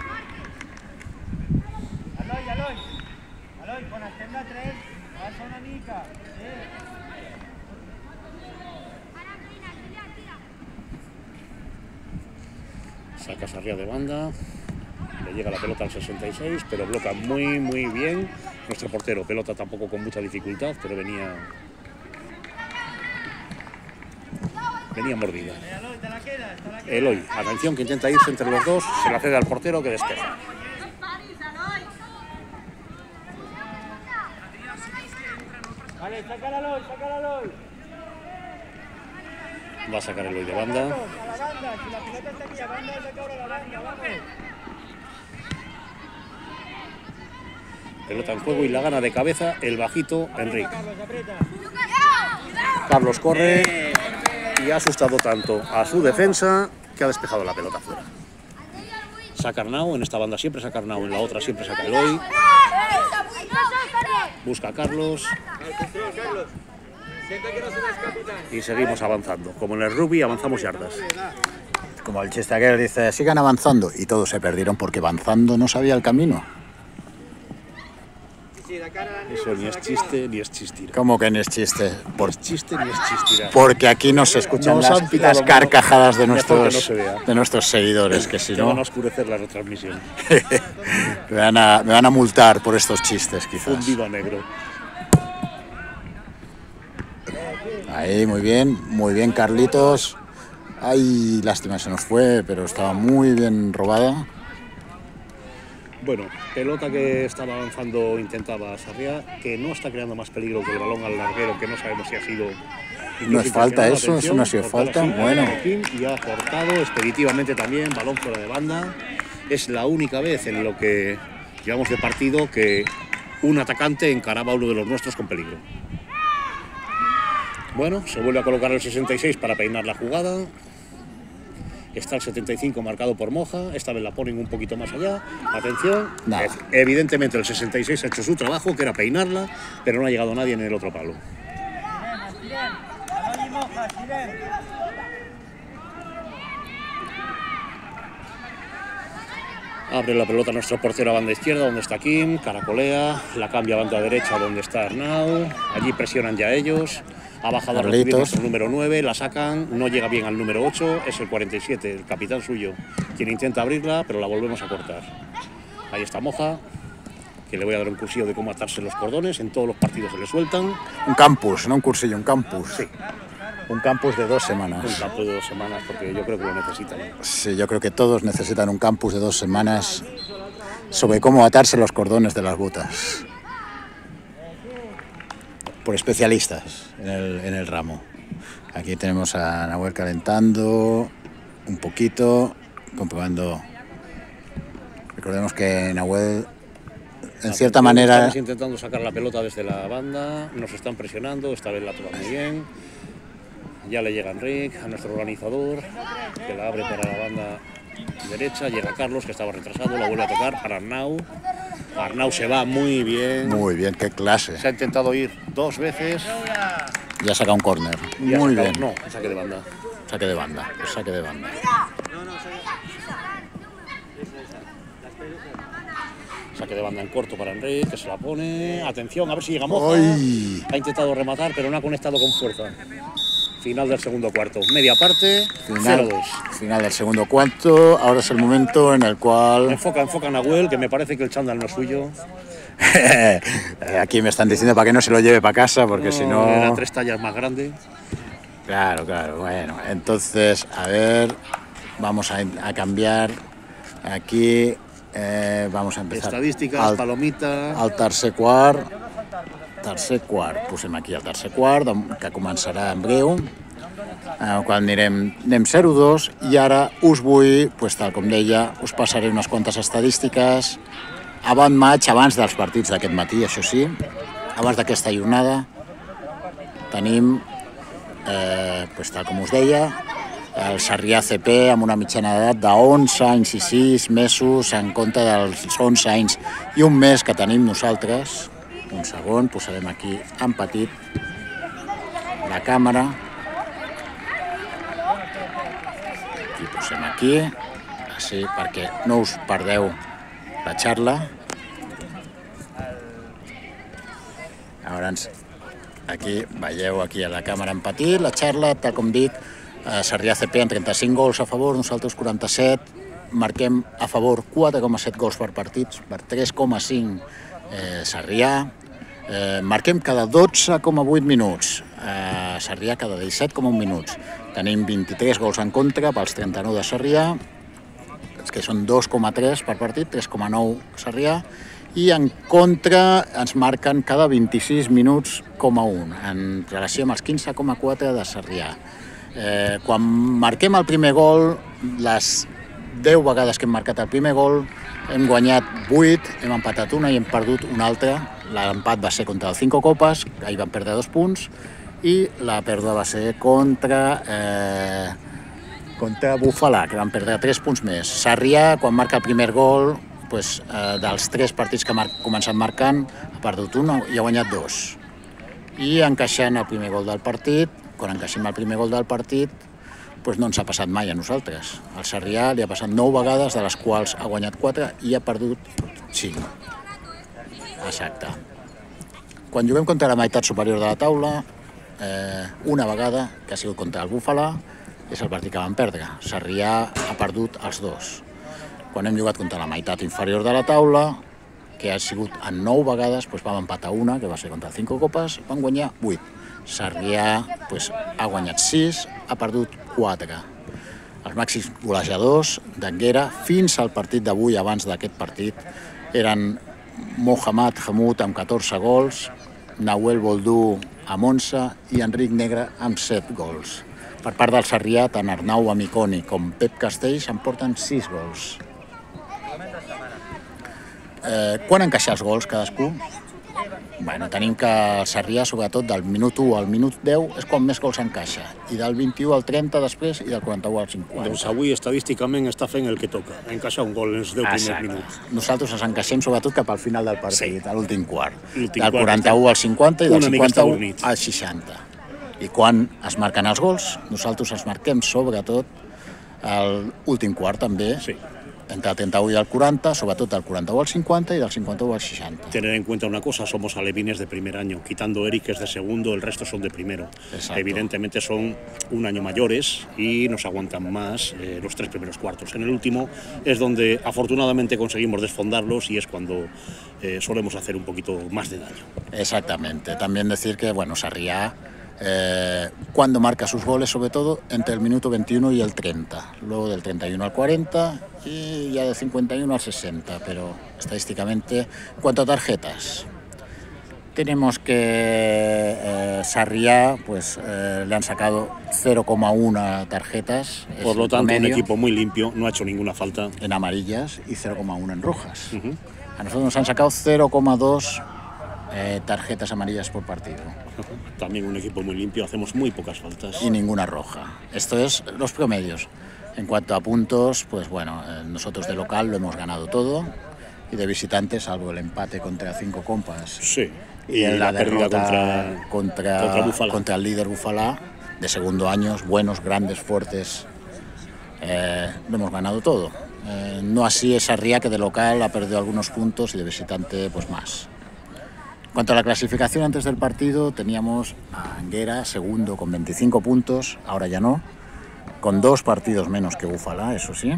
Eloi, Eloi. Eloi, quan estem de tres, alça una mica. Sí. Saca Sarriá de banda. Le llega la pelota al sesenta y seis, pero bloca muy, muy bien nuestro portero. Pelota tampoco con mucha dificultad, pero venía... Venía mordida. Eloy, atención, que intenta irse entre los dos. Se la cede al portero que despeja. Vale, sácala Eloy, sácala Eloy. Va a sacar Eloy de banda. A la banda, si la pelota está aquí, a banda, saca ahora la banda, vamos. Pelota en juego y la gana de cabeza el bajito Enrique. Carlos, aprieta. Carlos corre y ha asustado tanto a su defensa que ha despejado la pelota fuera. Saca Arnau, en esta banda siempre saca Arnau, en la otra siempre saca Eloy. Busca a Carlos. Al control, Carlos. Sienta que no se les capitán. Y seguimos avanzando. Como en el rugby, avanzamos yardas. Como el chiste aquel dice, sigan avanzando. Y todos se perdieron porque avanzando no sabía el camino. Sí, la cara de Eso ni es chiste ni es chistir. ¿Cómo que no es chiste? Por- Es chiste ni es chistirá. porque aquí no se escuchan Nos han las, pitado las mejor- carcajadas de mejor que no nuestros, se vea. de nuestros seguidores, que si Que van a no oscurecer la retransmisión. me van, a, me van a multar por estos chistes quizás. Fundido a negro. Ahí, muy bien, muy bien Carlitos. Ay, lástima, se nos fue, pero estaba muy bien robada. Bueno, pelota que estaba avanzando, intentaba Sarriá, que no está creando más peligro que el balón al larguero, que no sabemos si ha sido... No es falta intencionado. eso, eso no ha sido Atención, falta, cortar así, bueno. Joaquín, y ha cortado expeditivamente también, balón fuera de banda. Es la única vez en lo que llevamos de partido que un atacante encaraba a uno de los nuestros con peligro. Bueno, se vuelve a colocar el sesenta y seis para peinar la jugada. Está el setenta y cinco marcado por Moja, esta vez la ponen un poquito más allá. Atención, Nada. evidentemente el sesenta y seis ha hecho su trabajo, que era peinarla, pero no ha llegado nadie en el otro palo. Eloy y Moja, silencio. Abre la pelota nuestro portero a banda izquierda, donde está Kim, caracolea, la cambia a banda derecha, donde está Arnau. Allí presionan ya ellos. Ha bajado a recibir Carlitos. nuestro número nueve, la sacan, no llega bien al número ocho, es el cuarenta y siete, el capitán suyo, quien intenta abrirla, pero la volvemos a cortar. Ahí está Moja, que le voy a dar un cursillo de cómo atarse los cordones, en todos los partidos se le sueltan. Un campus, no un cursillo, un campus. Sí. Un campus de dos Un semanas. campo de dos semanas, porque yo creo que lo necesitan. Sí, yo creo que todos necesitan un campus de dos semanas sobre cómo atarse los cordones de las botas. Por especialistas en el, en el ramo. Aquí tenemos a Nahuel calentando un poquito, comprobando. Recordemos que Nahuel, en cierta manera, Estamos intentando sacar la pelota desde la banda, nos están presionando, esta vez la toma muy bien. Ya le llega Enrique, a nuestro organizador, que la abre para la banda derecha. Llega Carlos, que estaba retrasado, la vuelve a tocar para Arnau. Arnau se va muy bien. muy bien, qué clase. Se ha intentado ir dos veces. Ya saca un córner. y ha Muy sacado- bien. No, saque de banda. Saque de banda, pues saque de banda. Saque de banda en corto para Enrique, que se la pone. Atención, a ver si llega Moja. ¡Ay! Ha intentado rematar, pero no ha conectado con fuerza. Final del segundo cuarto. Media parte, cero Final, dos. final del segundo cuarto. Ahora es el momento en el cual Enfoca, enfoca a Nahuel, que me parece que el chándal no es suyo. aquí me están diciendo para que no se lo lleve para casa, porque si no... Era tres tallas más grande. Claro, claro, bueno. Entonces, a ver, vamos a, a cambiar aquí. eh, vamos a empezar. Estadísticas, al, palomita. al tercer quart. Tercer quart. Posem aquí el tercer quart, que començarà en breu. En el qual anirem, anem zero dos i ara us vull, pues, tal com deia, us passaré unes quantes estadístiques avant maig, abans dels partits d'aquest matí, això sí, abans d'aquesta jornada. Tenim, eh, pues, tal com us deia, el Sarrià C P amb una mitjana d'edat d'onze anys i sis mesos en compte dels onze anys i un mes que tenim nosaltres. Un segon, posarem aquí en petit la càmera. I posem aquí, així, perquè no us perdeu la xarla. Llavors, aquí veieu aquí a la càmera en petit la xarla, tal com dic, eh, Sarrià C P amb trenta-cinc gols a favor, nosaltres quaranta-set, marquem a favor quatre coma set gols per partits, per tres coma cinc eh, Sarrià. Eh, marquem cada dotze coma vuit minuts, eh, Sarrià cada disset coma un minuts. Tenim vint-i-tres gols en contra pels trenta-nou de Sarrià, que són dos coma tres per partit, tres coma nou Sarrià, i en contra ens marquen cada vint-i-sis minuts coma un, en relació amb els quinze coma quatre de Sarrià. Eh, quan marquem el primer gol, les deu vegades que hem marcat el primer gol, hem guanyat vuit, hem empatat una i hem perdut una altra. L'empat va ser contra el Cinco Copes, ahir vam perdre dos punts, i la pèrdua va ser contra... Eh, contra Bufalà, que van perdre tres punts més. Sarrià, quan marca el primer gol, doncs, eh, dels tres partits que ha començat marcant, ha perdut un i ha guanyat dos. I encaixant el primer gol del partit, quan encaixem el primer gol del partit, doncs no ens ha passat mai a nosaltres. Al Sarrià li ha passat nou vegades, de les quals ha guanyat quatre i ha perdut cinc. Exacte. Quan juguem contra la meitat superior de la taula, eh, una vegada, que ha sigut contra el Bufalà, és el partit que vam perdre. Sarrià ha perdut els dos. Quan hem jugat contra la meitat inferior de la taula, que ha sigut en nou vegades, doncs vam empatar una, que va ser contra el Cinco Copes, vam guanyar vuit. Sarrià doncs, ha guanyat sis, ha perdut quatre. Els màxims golejadors d'Anguera fins al partit d'avui, abans d'aquest partit, eren Mohamed Hamoud amb catorze gols, Nahuel Boldú amb onze i Enric Negre amb set gols. Per part del Sarrià, tant Arnau Amiconi com Pep Castells en porten sis gols. Eh, quan encaixar els gols cadascú? Bueno, tenim que el Sarrià, sobretot del minut u al minut deu, és quan més gols encaixa. I del vint-i-u al trenta després i del quaranta-u al cinquanta. Doncs avui estadísticament està fent el que toca, encaixar un gol en els deu primers minuts. Nosaltres ens encaixem sobretot cap al final del partit, sí. A l'últim quart. Del quaranta-u al cinquanta i del cinquanta-u al seixanta. I quan es marquen els gols, nosaltres ens marquem sobretot l'últim quart també, sí. Entre el trenta-u y el quaranta, sobretot del quaranta-u al cinquanta y del cinquanta-u al seixanta. Tener en cuenta una cosa, somos alevines de primer año, quitando Eric, que es de segundo, el resto son de primero. Exacto. Evidentemente son un año mayores y nos aguantan más eh, los tres primeros cuartos. En el último es donde afortunadamente conseguimos desfondarlos y es cuando eh, solemos hacer un poquito más de daño. Exactamente. También decir que, bueno, Sarrià, Eh, cuando marca sus goles, sobre todo entre el minuto veintiuno y el treinta, luego del treinta y uno al cuarenta y ya del cincuenta y uno al sesenta, pero estadísticamente, en cuanto a tarjetas, tenemos que eh, Sarrià, pues eh, le han sacado cero coma uno tarjetas. Por lo tanto, un equipo muy limpio, no ha hecho ninguna falta. En amarillas y cero coma uno en rojas. Uh-huh. A nosotros nos han sacado cero coma dos Eh, tarjetas amarillas por partido. También un equipo muy limpio, hacemos muy pocas faltas. Y ninguna roja. Esto es los promedios. En cuanto a puntos, pues bueno, eh, nosotros de local lo hemos ganado todo y de visitantes, salvo el empate contra Cinco Compas. Sí. Y, y en la, la pérdida contra, contra, contra, Bufalà. contra el líder Bufalà, de segundo año, buenos, grandes, fuertes, eh, lo hemos ganado todo. Eh, no así es Sarrià, que de local ha perdido algunos puntos y de visitante pues más. En cuanto a la clasificación, antes del partido teníamos a Anguera segundo con veinticinco puntos, ahora ya no, con dos partidos menos que Bufalà, eso sí.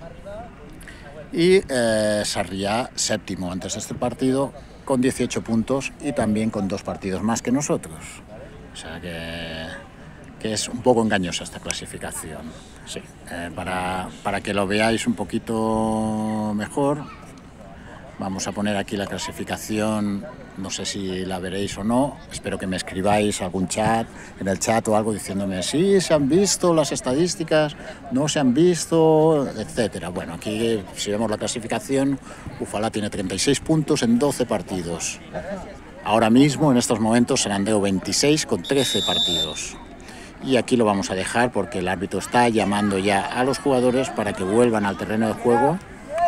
Y eh, Sarrià séptimo antes de este partido con dieciocho puntos y también con dos partidos más que nosotros. O sea que, que es un poco engañosa esta clasificación. Sí. Eh, para, para que lo veáis un poquito mejor, vamos a poner aquí la clasificación. No sé si la veréis o no, espero que me escribáis algún chat, en el chat o algo diciéndome sí, se han visto las estadísticas, no se han visto, etcétera. Bueno, aquí si vemos la clasificación, Bufalà tiene treinta y seis puntos en doce partidos. Ahora mismo, en estos momentos, San Andreu veintiséis con trece partidos. Y aquí lo vamos a dejar porque el árbitro está llamando ya a los jugadores para que vuelvan al terreno de juego.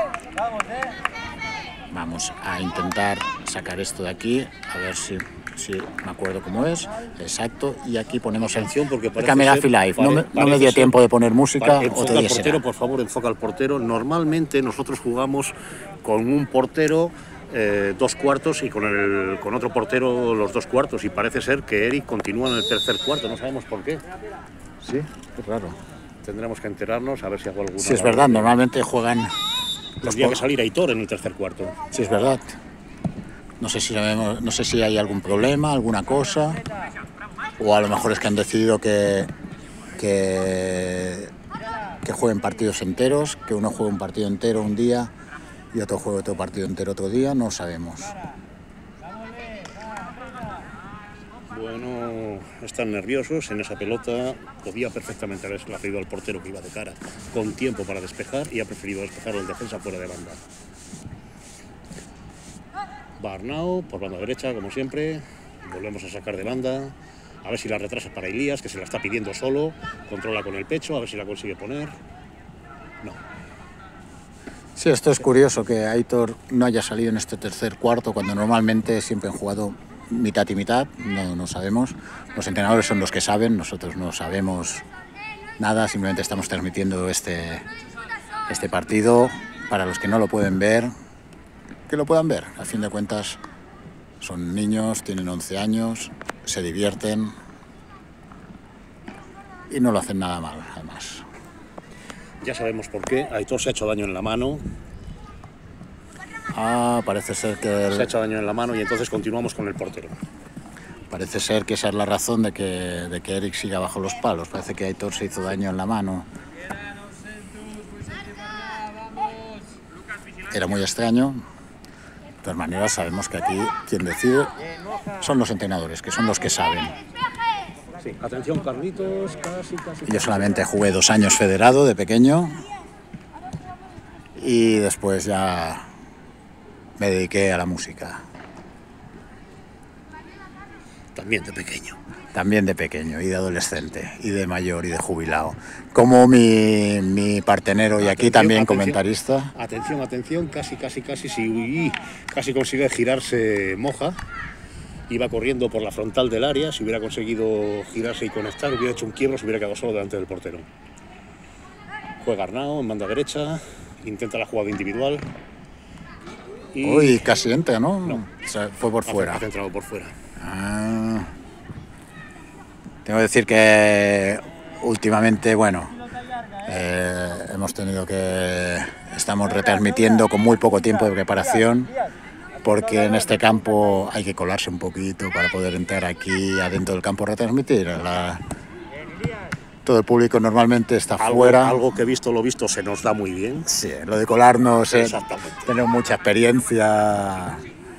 Vamos a intentar sacar esto de aquí, a ver si, si me acuerdo cómo es. Exacto, y aquí ponemos atención porque parece cámara ser, Live. Pare, no me, no me dio tiempo de poner música. Enfoca al portero, por favor, enfoca al portero. Normalmente nosotros jugamos con un portero eh, dos cuartos y con, el, con otro portero los dos cuartos. Y parece ser que Eric continúa en el tercer cuarto, no sabemos por qué. Sí, es raro. Tendremos que enterarnos a ver si hago alguna. Sí, es verdad, normalmente juegan... Tendría que salir Aitor en el tercer cuarto. Sí, es verdad. No sé si sabemos, no sé si hay algún problema, alguna cosa, o a lo mejor es que han decidido que, que, que jueguen partidos enteros, que uno juegue un partido entero un día y otro juegue otro partido entero otro día, no sabemos. Bueno, están nerviosos en esa pelota. Podía perfectamente haberse la pedido al portero que iba de cara con tiempo para despejar y ha preferido despejar el defensa fuera de banda. Va Arnau por banda derecha, como siempre. Volvemos a sacar de banda. A ver si la retrasa para Elías, que se la está pidiendo solo. Controla con el pecho, a ver si la consigue poner. No. Sí, esto es curioso que Aitor no haya salido en este tercer cuarto cuando normalmente siempre han jugado mitad y mitad, no, no sabemos. Los entrenadores son los que saben, nosotros no sabemos nada, simplemente estamos transmitiendo este, este partido para los que no lo pueden ver, que lo puedan ver. A fin de cuentas son niños, tienen once años, se divierten y no lo hacen nada mal, además. Ya sabemos por qué. Aitor se ha hecho daño en la mano. Ah, parece ser que... El... Se ha hecho daño en la mano y entonces continuamos con el portero. Parece ser que esa es la razón de que, de que Eric siga bajo los palos. Parece que Aitor se hizo daño en la mano. Era muy extraño. De todas maneras, sabemos que aquí quien decide son los entrenadores, que son los que saben. Sí, atención Carlitos, casi, casi... Yo solamente jugué dos años federado de pequeño y después ya me dediqué a la música. También de pequeño. También de pequeño y de adolescente y de mayor y de jubilado. Como mi, mi partenero y aquí Atención, también atención, comentarista. Atención, atención, casi, casi, casi, si uy, casi consigue girarse Moja. Iba corriendo por la frontal del área, si hubiera conseguido girarse y conectar, hubiera hecho un quiebro, se hubiera quedado solo delante del portero. Juega Arnau en banda derecha, intenta la jugada individual. Y... Uy, casi entra, ¿no? No. O sea, fue por fuera. Ha centrado por fuera. Ah. Tengo que decir que últimamente, bueno, eh, hemos tenido que... Estamos retransmitiendo con muy poco tiempo de preparación, porque en este campo hay que colarse un poquito para poder entrar aquí adentro del campo a retransmitir. La... Todo el público normalmente está Algo, fuera. algo que visto lo visto se nos da muy bien. Sí, lo de colarnos, eh, Exactamente. tenemos mucha experiencia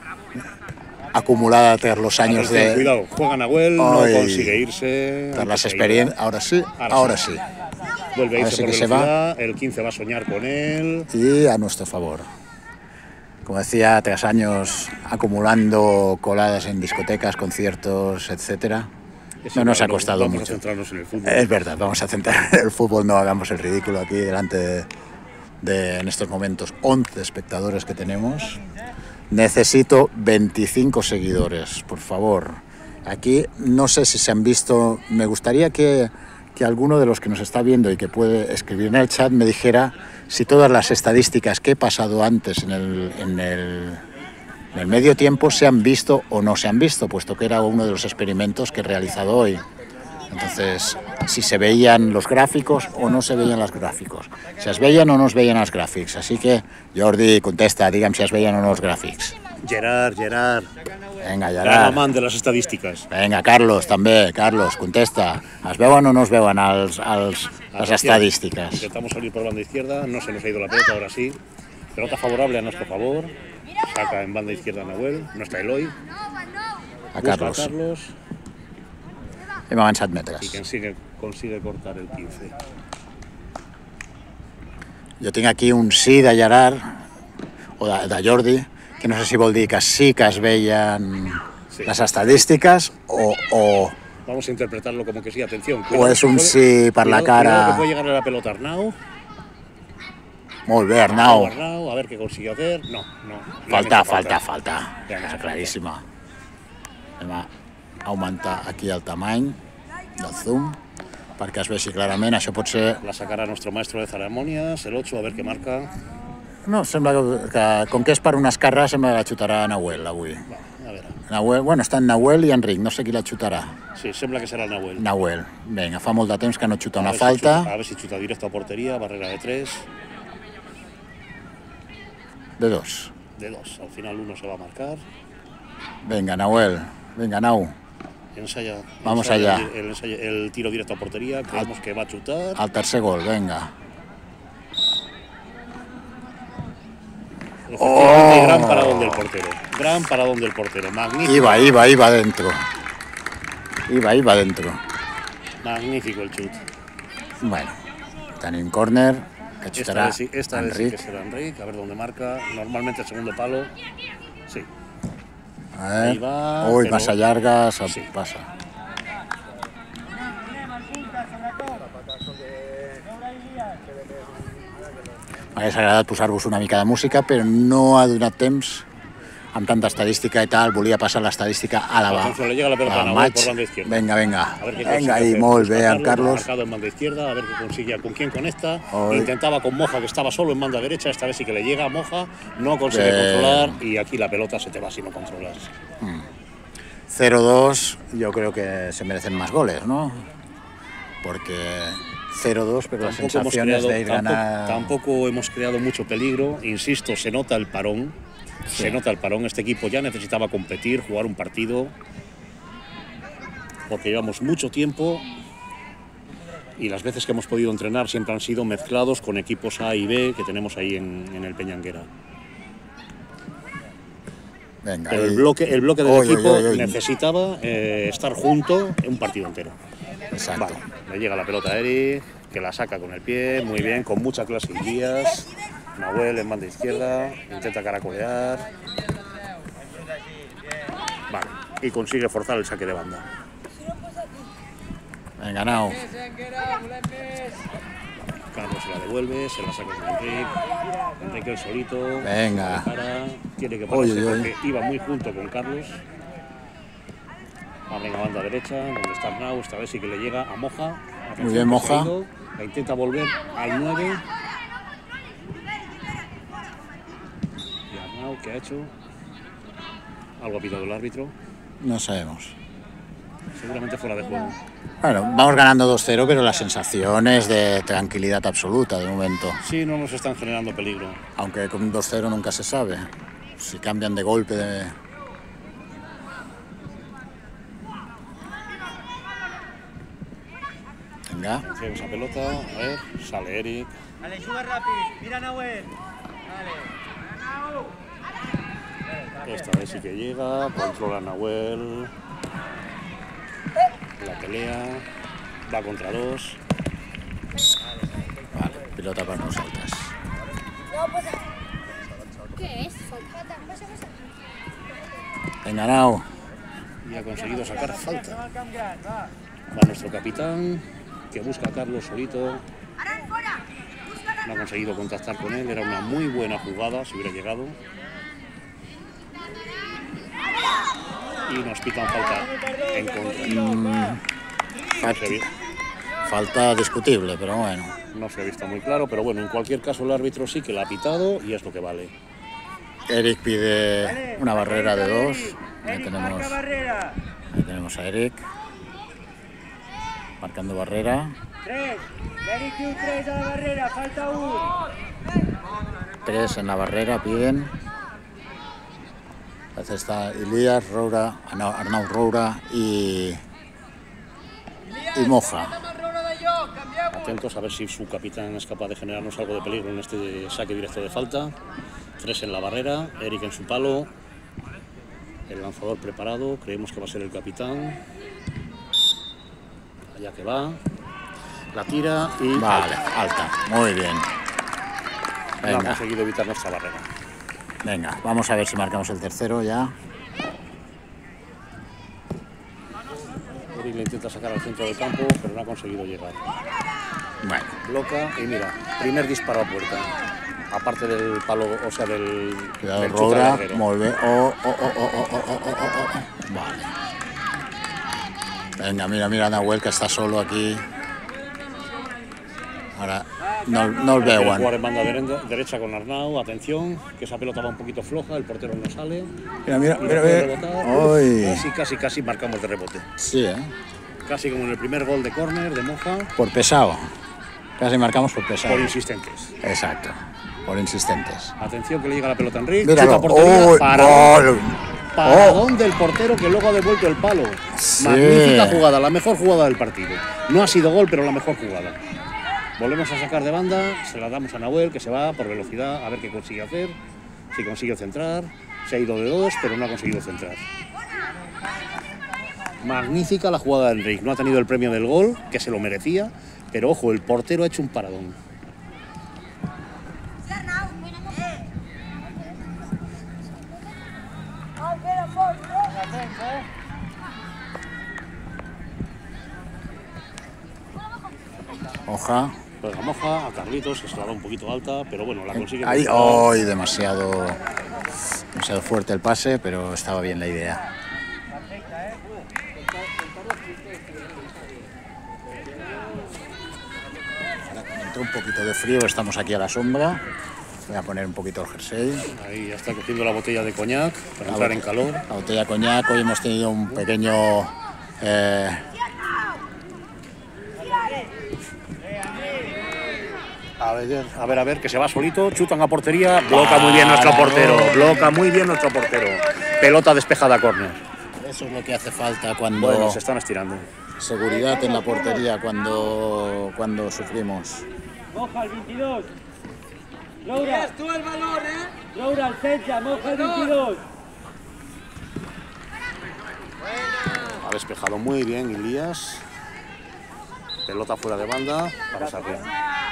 acumulada tras los años Atención, de... Cuidado, juega Nahuel, no Ay, consigue irse. Tras las antes de experiencias... ir. Ahora sí, Ahora ahora sí. sí. Vuelve a Ahora irse sí por que se velocidad, el quince va a soñar con él. Y a nuestro favor. Como decía, tras años acumulando coladas en discotecas, conciertos, etcétera, no nos ha costado vamos mucho. A centrarnos en el fútbol. Es verdad, vamos a centrar en el fútbol, no hagamos el ridículo aquí delante de, de en estos momentos, once espectadores que tenemos. Necesito veinticinco seguidores, por favor. Aquí no sé si se han visto, me gustaría que, que alguno de los que nos está viendo y que puede escribir en el chat me dijera si todas las estadísticas que he pasado antes en el, en el, en el medio tiempo se han visto o no se han visto, puesto que era uno de los experimentos que he realizado hoy. Entonces, si se veían los gráficos o no se veían los gráficos. Si es veien o no es veien els gràfics. Així que, Jordi, contesta, digue'm si es veien o no els gràfics. Gerard, Gerard. Vinga, Gran Gerard. amant de les estadístiques. Vinga, Carlos, també. Carlos, contesta. Es veuen o no es veuen els, els, les estadístiques? Intentamos salir por banda izquierda, no se nos ha ido la pelota, ahora sí. Pelota favorable a nuestro favor. Saca en banda izquierda Nahuel, no está Eloy. A Busca Carlos. a Carlos Hem avançat y metres. consigue, consigue cortar el quince. Jo tinc aquí un sí de Gerard, o de, de Jordi, que no sé si vol dir que sí que es veien Sí. les estadístiques o, o, Vamos a interpretarlo como que sí, atención. o és un puede- sí per la cuidado, cara. cuidado que puede llegarle la pelota a Arnau. Molt bé, Arnau. Arnau, a ver qué consigue hacer. No, no. no Falta, ha hecho falta, falta. Ja no Està fa claríssima. Anem a augmentar aquí el tamany del zoom perquè es vegi clarament. Això pot ser... La sacará nuestro maestro de ceremonias, el ocho, a ver qué marca. No, sembla que, que com que és per una esquerra, sembla que la xutarà Nahuel avui. Va, a veure. Nahuel, bueno, estan Nahuel i Enric, no sé qui la xutarà. Sí, sembla que serà el Nahuel. Nahuel, vinga, fa molt de temps que no xuta una a ver falta. Si chuta, a ver si chuta directo a portería, barrera de tres. De dos. De dos. Al final uno se va a marcar. Vinga, Nahuel, vinga, Nau. Ensaya, Vamos ensaya allá. El, el, ensayo- el tiro directo a portería, creemos que va a chutar. Al tercer gol, vinga. Efectivamente, ¡Oh! gran paradón del portero. Gran paradón del portero. Magnífico. Iba, iba, iba dentro. Iba, iba dentro. Magnífico el chut. Bueno, tenim córner, que Esta xutarà vez, sí, esta vez sí Enric. que será Enric. A ver dónde marca. Normalmente el segundo palo. Sí. A ver. Ahí va, Ui, però- massa llarga, se'l Sí. passa. M'hagués agradat posar-vos una mica de música, però no ha donat temps amb tanta estadística i tal. Volia passar l'estadística a la, Atención, le llega la pelota a al Nahuel maig. por banda izquierda. Vinga, vinga. A ver qué Vinga, consigue i hacer. molt Busca bé a amb Carlos. Marcado en banda izquierda, a ver qué consigue, con quién conecta. Hoy. Intentaba con Moja, que estaba solo en banda derecha. Esta vez sí que le llega a Moja. No consigue Bien. controlar. Y aquí la pelota se te va si no controlas. cero dos, yo creo que se merecen más goles, ¿no? Porque cero dos, pero las Tampoco hemos, sensaciones creado, de ir tampoco, ganar... tampoco hemos creado mucho peligro. Insisto, se nota el parón. Sí. Se nota el parón. Este equipo ya necesitaba competir, jugar un partido. Porque llevamos mucho tiempo. Y las veces que hemos podido entrenar siempre han sido mezclados con equipos A y B que tenemos ahí en, en el Peñanguera. Venga, Pero el y- bloque, el bloque del Oy, oy, equipo oy, oy. necesitaba eh, estar junto en un partido entero. Exacto. Vale, le llega la pelota a Eric, que la saca con el pie, muy bien, con mucha clase y guías. Nahuel en banda izquierda, intenta caracolear. Vale, y consigue forzar el saque de banda. Venga, Nau. Carlos se la devuelve, se la saca con Enrique. Enrique el solito. Venga. Para, tiene que Oy, pararse oy, oy. porque iba muy junto con Carlos. Abre la banda derecha, donde está Arnau, esta vez sí que le llega a Moja. Atención, Muy bien, que Moja. se ha ido, la intenta volver al nueve. Y Arnau, ¿qué ha hecho? Algo ha pitado el árbitro. No sabemos. Seguramente fuera de juego. Bueno, vamos ganando dos cero, pero la sensación es de tranquilidad absoluta de momento. Sí, no nos están generando peligro. Aunque con un dos cero nunca se sabe. Si cambian de golpe de... Venga. Atención esa pelota, a ver, sale Eric. Vale, juga rápido. Mira Nahuel. Vale. Esta vez sí que llega, controla a Nahuel. La pelea, va contra dos. Vale, pilota per nosaltres. ¿Qué es? Venga, Nau. Y ha conseguido sacar falta. Va al camp gran, va. Va nuestro capitán, que busca a Carlos solito. No ha conseguido contactar con él, era una muy buena jugada si hubiera llegado. Y nos pitan falta en contra. No se, vi- Falta discutible, pero bueno. no se ha visto muy claro, pero bueno, en cualquier caso el árbitro sí que la ha pitado y es lo que vale. Eric pide una barrera de dos. Ahí Eric, tenemos, marca barrera. ahí tenemos a Eric. Marcando barrera. Tres. Eric, tú tres a la barrera. Falta uno. Tres en la barrera piden. Entonces está Elías, Roura, Arnau Arnau Roura y, y Moja. Atentos a ver si su capitán es capaz de generarnos algo de peligro en este saque directo de falta. Tres en la barrera, Eric en su palo. El lanzador preparado, creemos que va a ser el capitán. Allá que va. La tira y Vale, alta, muy bien. no ha Venga, conseguido evitar nuestra barrera. venga, vamos a ver si marcamos el tercero ya. Eric le intenta sacar al centro del campo, pero no ha conseguido llegar. Bueno, Bloca y mira, primer disparo a puerta. Aparte del palo, o sea, del, cuidado, del chute al Roura, larguero. molt bé. Oh, oh, oh, oh, oh, oh, oh, oh, oh. Vale. Venga, mira, mira a Nahuel que está solo aquí. Ahora No, no el Quiere veuen. jugar en banda dere- derecha con Arnau, atención, que esa pelota va un poquito floja, el portero no sale. Mira, mira, Y no mira, puede mira. rebotar. Uy. Casi, casi, casi marcamos de rebote. Sí, ¿eh? Casi como en el primer gol de córner de Moja, Por pesado. Casi marcamos por pesado. por insistentes. Exacto, por insistentes. Atención que le llega la pelota a Enrique, Míralo. chuta a portería, Uy, paradón, gol. paradón del portero que luego ha devuelto el palo. Sí. Magnífica jugada, la mejor jugada del partido. No ha sido gol, pero la mejor jugada. Volvemos a sacar de banda, se la damos a Nahuel, que se va por velocidad, a ver qué consigue hacer. Si consigue centrar, se ha ido de dos, pero no ha conseguido centrar. Magnífica la jugada de Enrique, no ha tenido el premio del gol, que se lo merecía, pero ojo, el portero ha hecho un paradón. Hoja. Pues la Moja a Carlitos, que se la da un poquito alta, pero bueno, la consigue. Ahí, controlar. hoy demasiado, demasiado fuerte el pase, pero estaba bien la idea. Ahora me entró un poquito de frío, estamos aquí a la sombra. Voy a poner un poquito el jersey. Ahí ya está cogiendo la botella de coñac para La entrar bote- en calor. La botella de coñac. Hoy hemos tenido un pequeño... eh, A ver, a ver, a ver, que se va solito, chutan a portería, bloca muy bien nuestro portero, bloca muy bien nuestro portero. Pelota despejada a córner. eso es lo que hace falta cuando... Bueno, se están estirando. Seguridad en la portería cuando, cuando sufrimos. Moja el veintidós. Laura. tú el balón, ¿eh? Laura al centro, moja el veintidós. Ha despejado muy bien Ilías. Pelota fuera de banda para Sarriá.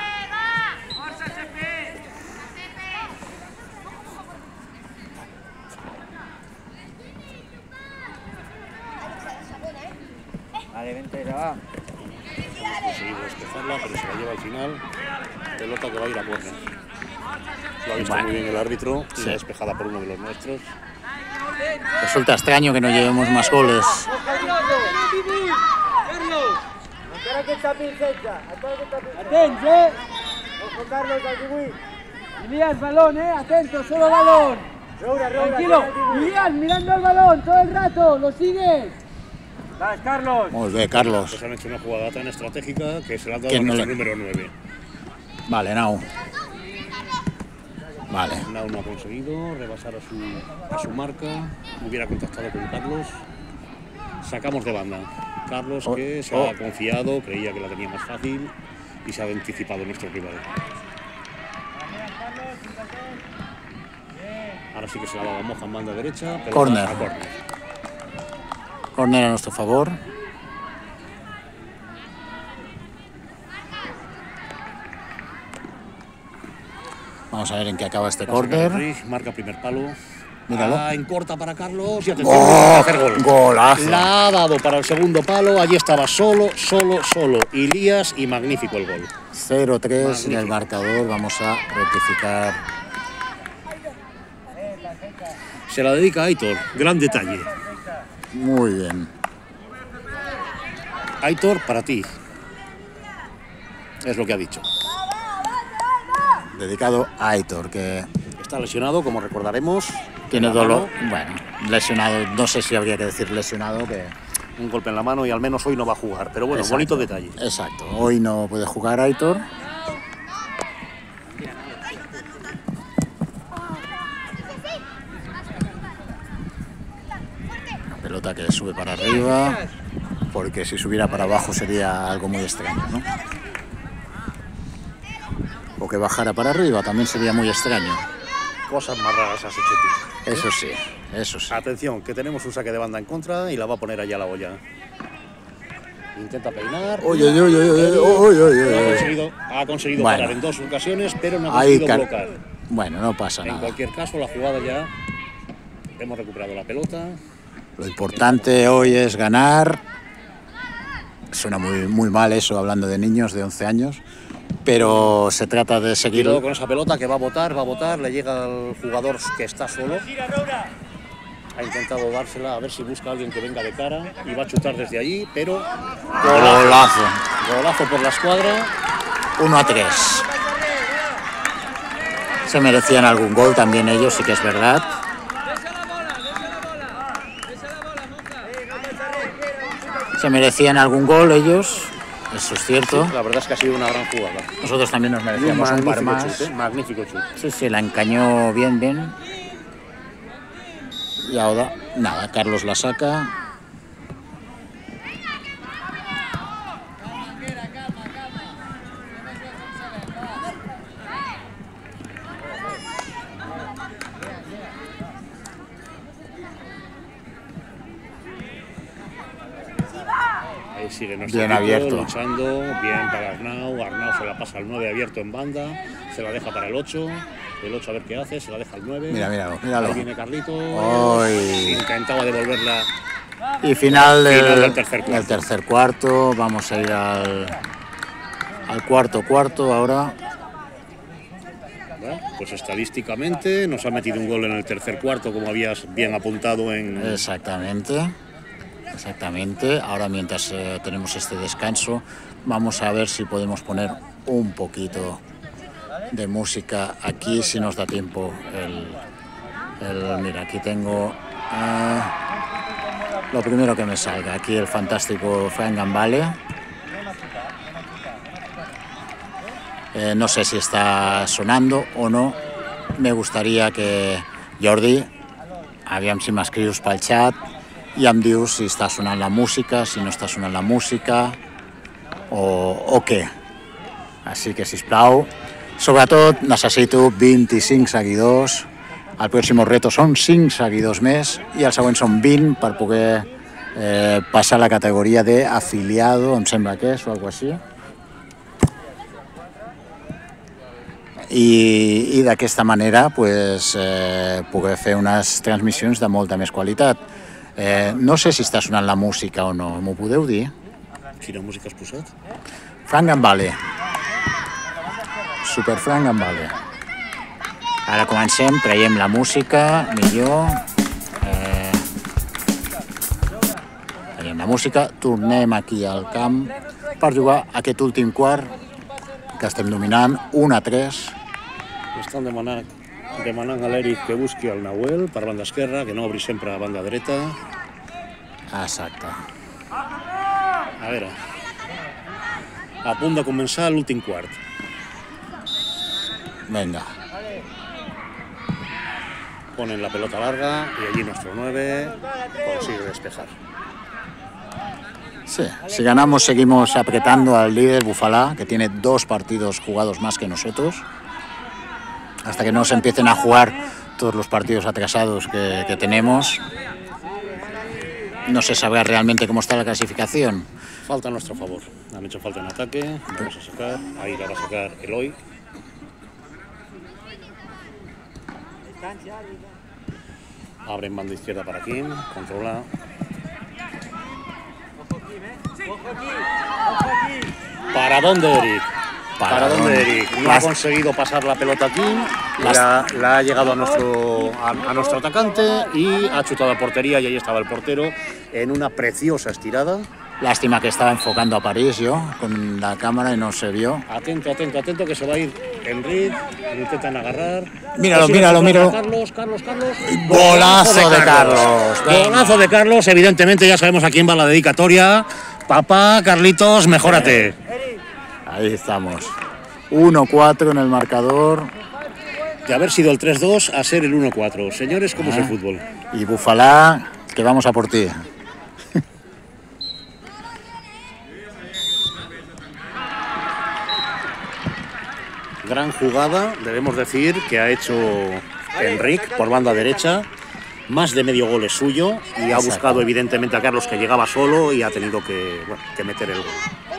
Vale, vente, ya va. Ha conseguido despejarla, pero se la lleva al final. Pelota que va a ir a córner. Lo ha visto Bueno. muy bien el árbitro y Sí. la despejada por uno de los nuestros. Resulta extraño que no llevemos más goles. Encara que està pin setze. Atents, eh? Ojo, Carlos, al divuit. Ilías, balón, eh? Atento, solo balón. Tranquilo. Ilías, mirando el balón todo el rato. ¿Lo sigues? Vas, Carlos. Muy bien, Carlos. Pues han hecho una jugada tan estratégica que se la han dado Que a no nuestro le- número nueve. Vale, Nau. Vale. Nau no ha conseguido rebasar a su, a su marca. Hubiera contactado con Carlos. Sacamos de banda. Carlos, Oh, que se oh. ha confiado, creía que la tenía más fácil y se ha anticipado nuestro rival. Ahora sí que se la va a Moja en banda derecha. Pelota Córner. a córner. Córner a nuestro favor. Vamos a ver en qué acaba este Va a sacar córner. Enrique, marca primer palo. Míralo. Ah, en corta para Carlos y atención, ¡Oh! a hacer gol. Golazo. La ha dado para el segundo palo, allí estaba solo, solo, solo Ilías y magnífico el gol. cero tres en Magnífico. el marcador. Vamos a rectificar. Se la dedica a Aitor, gran detalle. Muy bien. Aitor, para ti. Es lo que ha dicho. Dedicado a Aitor, que Está lesionado, como recordaremos. tiene en la dolor. mano, Bueno, lesionado. No sé si habría que decir lesionado. Que... un golpe en la mano y al menos hoy no va a jugar. Pero bueno, Exacto. bonito detalle. Exacto. Hoy no puede jugar Aitor. La pelota que sube para arriba, porque si subiera para abajo sería algo muy extraño, ¿no? O que bajara para arriba también sería muy extraño. Cosas más raras has hecho tú. Eso sí, eso sí. Atención, que tenemos un saque de banda en contra y la va a poner allá la olla. Intenta peinar. Oye, oye, oye, oye, oye, oye, Ha oye. conseguido, ha conseguido Bueno. parar en dos ocasiones, pero no ha Ahí, conseguido cal- bloquear. Bueno, no pasa En nada. cualquier caso, la jugada ya hemos recuperado la pelota. Lo importante hoy es ganar. Suena muy, muy mal eso hablando de niños de once años, pero se trata de seguir. Cuidado con esa pelota que va a botar, va a botar, le llega al jugador que está solo. Ha intentado dársela a ver si busca a alguien que venga de cara y va a chutar desde allí, pero Golazo. golazo por la escuadra. uno a tres. Se merecían algún gol también ellos, sí que es verdad. Se merecían algún gol ellos, eso es cierto. Sí, la verdad es que ha sido una gran jugada. Nosotros también nos merecíamos un, un par más. Chute, ¿eh? Magnífico chute. Sí, sí, la encañó bien, bien. Y ahora, nada, Carlos la saca. Ahí sigue nuestro bien equipo, abierto, luchando, bien para Arnau. Arnau se la pasa al nueve abierto en banda, se la deja para el ocho. El ocho a ver qué hace, se la deja al nueve. Mira, míralo, míralo. Ahí viene Carlitos. Ay. Intentaba devolverla. Y final, del, final del tercer cuarto. Del tercer cuarto. Vamos a ir al, al cuarto cuarto ahora. Bueno, pues estadísticamente nos ha metido un gol en el tercer cuarto, como habías bien apuntado en... Exactamente. Exactamente. Ahora mientras eh, tenemos este descanso, vamos a ver si podemos poner un poquito de música aquí, si nos da tiempo. El, el, mira, aquí tengo eh, lo primero que me salga. Aquí el fantástico Frank Gambale. Eh, no sé si está sonando o no. Me gustaría que Jordi, aviam si m'escrius pel xat i em dius si està sonant la música, si no està sonant la música o, o què. Així que, sisplau, sobretot necessito vint-i-cinc seguidors. El pròxim reto són cinc seguidors més i el següent són vint per poder eh, passar la categoria d'afiliado, em sembla que és, o alguna cosa així. I, i d'aquesta manera pues, eh, poder fer unes transmissions de molta més qualitat. Eh, no sé si està sonant la música o no, m'ho podeu dir? Quina música has posat? Frank Gambale. Super Frank Gambale. Ara comencem, traiem la música, millor. Eh, traiem la música, tornem aquí al camp per jugar aquest últim quart que estem dominant, un a tres. Estan demanant, demanant a l'Eric que busqui el Nahuel per banda esquerra, que no obri sempre a banda dreta. Exacte. A veure, a punt de començar l'últim quart. Venga. Ponen la pelota larga y allí nuestro nueve consigue despejar. Sí, si ganamos seguimos apretando al líder Bufalá, que tiene dos partidos jugados más que nosotros. Hasta que no se empiecen a jugar todos los partidos atrasados que, que tenemos, no se sabrá realmente cómo está la clasificación. Falta a nuestro favor. Han hecho falta en ataque. Vamos a sacar. Ahí la va a sacar Eloy. Abre en banda izquierda para Kim. Controla. ¿Para dónde, Eric? ¿Para, ¿Para dónde, Eric? No Las... ha conseguido pasar la pelota aquí, Las... la, la ha llegado a nuestro, a, a nuestro atacante y ha chutado a portería y ahí estaba el portero en una preciosa estirada. Lástima que estaba enfocando a París yo con la cámara y no se vio. Atento, atento, atento que se va a ir Enric, lo intentan agarrar. Míralo, míralo, míralo. Carlos, Carlos, Carlos. Golazo de Carlos. Golazo de Carlos, evidentemente ya sabemos a quién va la dedicatoria. Papá, Carlitos, mejórate. Ahí estamos. uno cuatro en el marcador. De haber sido el tres dos a ser el uno cuatro. Señores, ¿cómo ah. es el fútbol? Y Bufalá, que vamos a por ti. Gran jugada, debemos decir, que ha hecho Enric por banda derecha. Más de medio gol es suyo y ha buscado evidentemente a Carlos, que llegaba solo y ha tenido que, bueno, que meter el gol.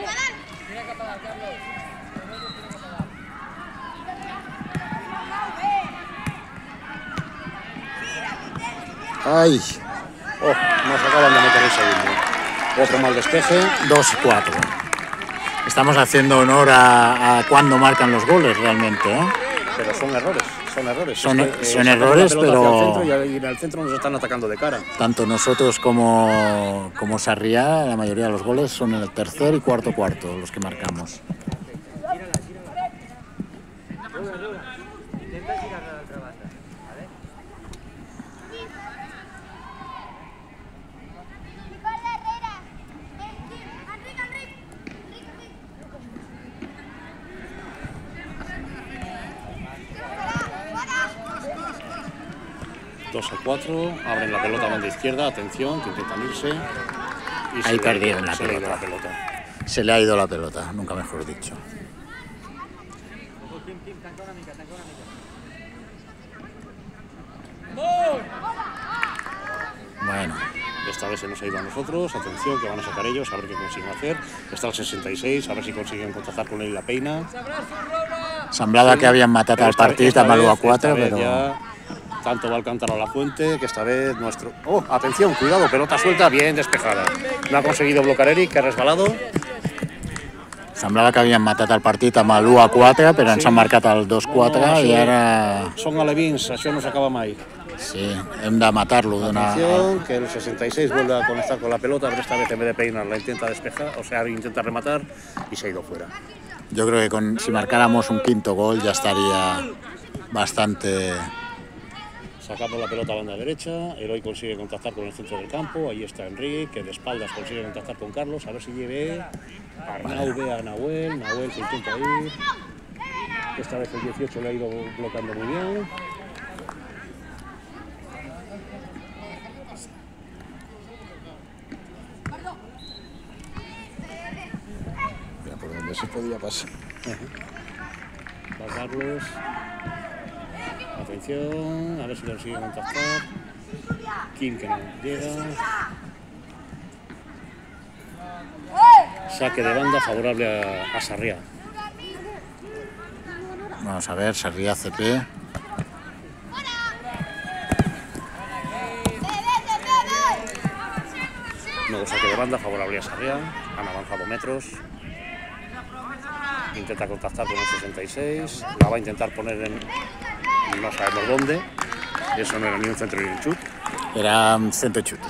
Ay, oh, nos acaban de meter el segundo. Otro mal despeje. dos cuatro. Estamos haciendo honor a, a cuando marcan los goles realmente, ¿eh? Pero son errores, son errores. Son, es que, son eh, errores, pero... Y en el centro nos están atacando de cara. Tanto nosotros como, como Sarriá, la mayoría de los goles son en el tercer y cuarto cuarto los que marcamos. dos a cuatro, abren la pelota a banda izquierda, atención, que intentan irse. Y Ahí perdieron la se le ha ido pelota. la pelota. Se le ha ido la pelota, nunca mejor dicho. Bueno, Esta vez se nos ha ido a nosotros, atención, que van a sacar ellos, a ver qué consiguen hacer. Está el sesenta y seis, a ver si consiguen contactar con él y la peina. semblava que havien matat Pero el esta- partit esta amb l'u a vez- quatre, esta vez però... ya tanto va al Cántaro a la Fuente, que esta vez nuestro... ¡Oh, atención, cuidado, pelota suelta, bien despejada! No ha conseguido bloquear Eric, que ha resbalado. Semblava que havien matat el partit amb l'u a quatre, però ens han marcat el dos a quatre No, i sí. ara... Son alevins, això no s'acaba mai. Sí, hem de matar-lo d'una... Atención, que el sesenta y seis vuelve a conectar con la pelota, pero esta vez en vez de peinar la intenta despejar, o sea, intenta rematar y se ha ido fuera. Yo creo que con, si marcáramos un quinto gol ya estaría bastante... Sacamos la pelota a banda derecha, Eloy consigue contactar con el centro del campo, ahí está Enrique, que de espaldas consigue contactar con Carlos, a ver si lleve Arnau, ve a Nahuel, Nahuel se intenta ir. Esta vez el dieciocho le ha ido bloqueando muy bien. Mira, por donde se podía pasar. Va Carlos. Atención, a ver si consigue contactar. Kim que no llega. Saque de banda favorable a, a Sarriá. Vamos a ver, Sarriá C P. Nuevo saque de banda favorable a Sarriá. Han avanzado metros. Intenta contactar con el sesenta y seis. La va a intentar poner en... no sabemos dónde. Eso no era ni un centro ni un chut. Era un centro chut.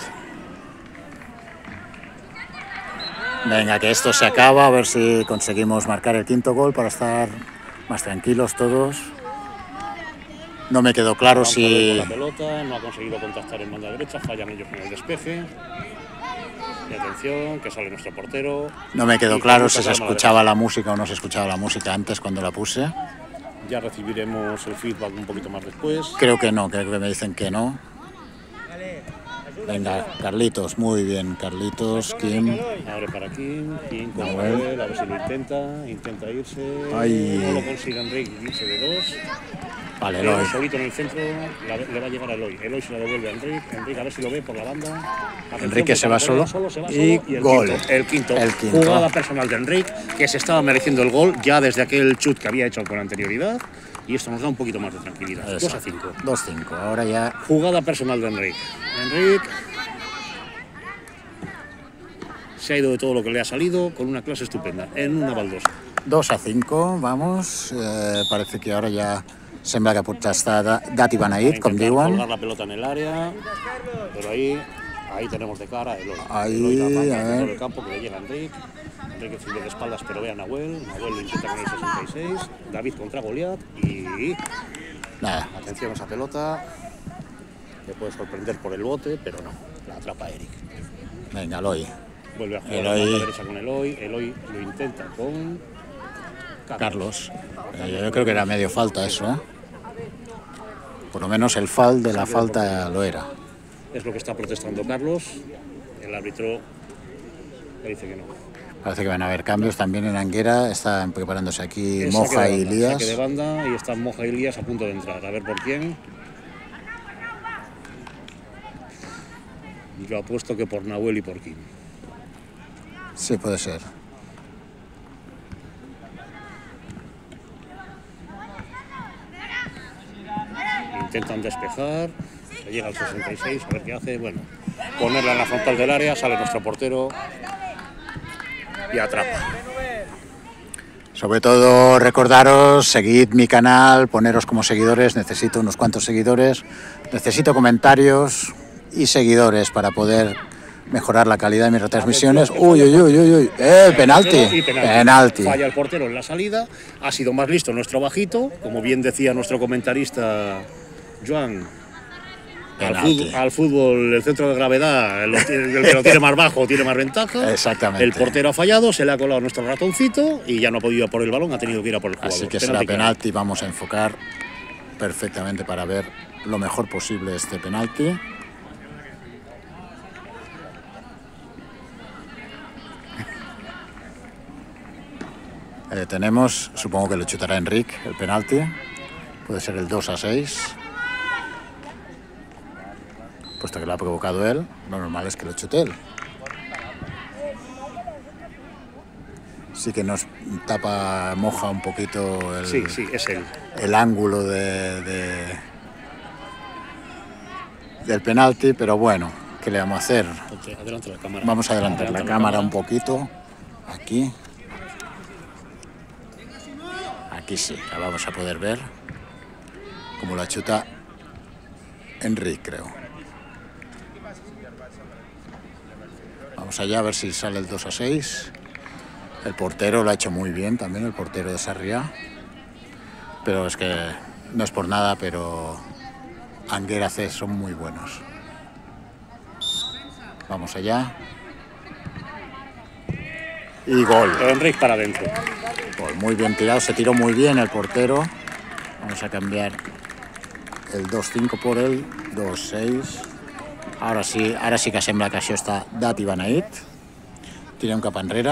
Venga, que esto se acaba, a ver si conseguimos marcar el quinto gol para estar más tranquilos todos. No me quedó claro Vamos a ver si... con la pelota, no ha conseguido contactar en banda derecha, fallan ellos con el despeje. Y atención, que sale nuestro portero. No me quedó Y claro con si se mucha calma escuchaba la música o no se escuchaba la música antes cuando la puse. Ya recibiremos el feedback un poquito más después. Creo que no, creo que me dicen que no. Venga, Carlitos, muy bien, Carlitos, Kim. Abre para Kim, Kim con Nahuel. Nahuel, a ver si lo intenta, intenta irse. Ay. No lo consigue Enrique, irse de dos. Vale, Pero Eloy. solito en el centro la- le va a llegar a Eloy. Eloy se la devuelve a Enrique. Enrique a ver si lo ve por la banda. Atención, Enrique que se para va solo. ponerlo se va Y solo, el gol. Quinto, el, quinto. El quinto. Jugada personal de Enrique, que se estaba mereciendo el gol ya desde aquel chut que había hecho con anterioridad. Y esto nos da un poquito más de tranquilidad. dos a cinco. dos a cinco, ahora ya... Jugada personal de Enrique. Enrique se ha ido de todo lo que le ha salido con una clase estupenda, en una baldosa. dos a cinco, vamos. Eh, parece que ahora ya sembla que potser està da- dat i beneït, com Intentar diuen. colgar la pelota en el área, pero ahí, ahí tenemos de cara a Eloy. Ahí, Eloy la manda a al ver. centro del campo que le llega a Enrique. Enrique sirve de espaldas, pero ve a Nahuel. Nahuel lo intenta con el sesenta y seis. David contra Goliat y Nada, atención a esa pelota. Le puede sorprender por el bote, pero no, la atrapa Eric. venga, Eloy. Vuelve a jugar Eloy. en la derecha con Eloy. Eloy lo intenta con Carlos. Eh, yo creo que era medio falta eso, ¿eh? Por lo menos el fal de la falta lo era. Es lo que está protestando Carlos. El árbitro le dice que no. Parece que van a haber cambios también en Anguera. Están preparándose aquí Es Moja saque de y banda, Elías. Saque de banda y están Moja y Elías a punto de entrar. A ver por quién. Yo apuesto que por Nahuel y por Kim. Sí, puede ser. Intentan despejar. Se llega al sesenta y seis, a ver qué hace. Bueno, ponerla en la frontal del área, sale nuestro portero y atrapa. Sobre todo recordaros, seguid mi canal, poneros como seguidores, necesito unos cuantos seguidores, necesito comentarios y seguidores para poder mejorar la calidad de mis retransmisiones. Uy, uy, uy, uy, uy, eh, penalti, Y penalti. Falla el portero en la salida. Ha sido más listo nuestro bajito, como bien decía nuestro comentarista Joan. Al Penalti. fútbol, al fútbol, el centro de gravedad, el, el que lo tiene más bajo tiene más ventaja. Exactamente. El portero ha fallado, se le ha colado nuestro ratoncito y ya no ha podido ir a por el balón, ha tenido que ir a por el jugador. Así que será penalti, vamos a enfocar perfectamente para ver lo mejor posible este penalti. Eh, tenemos, supongo que lo chutará Enric, el penalti. Puede ser el dos a seis. Puesto que lo ha provocado él, lo normal es que lo chute él. Sí que nos tapa, moja un poquito el, Sí, sí, es él. el ángulo de, de, del penalti, pero bueno, ¿qué le vamos a hacer? Adelante la cámara. Vamos a adelantar Adelanta la cámara un poquito. Aquí. Aquí sí, la vamos a poder ver. Como la chuta Enric, creo. Vamos allá a ver si sale el dos a seis. El portero lo ha hecho muy bien también, el portero de Sarriá. Pero es que no es por nada, pero Anguera C son muy buenos. Vamos allá. Y gol. Enric para adentro. Gol. Muy bien tirado, se tiró muy bien el portero. Vamos a cambiar el dos cinco por el dos seis. Ara sí, ara sí que sembla que això està dat i beneït. Tirem cap enrere.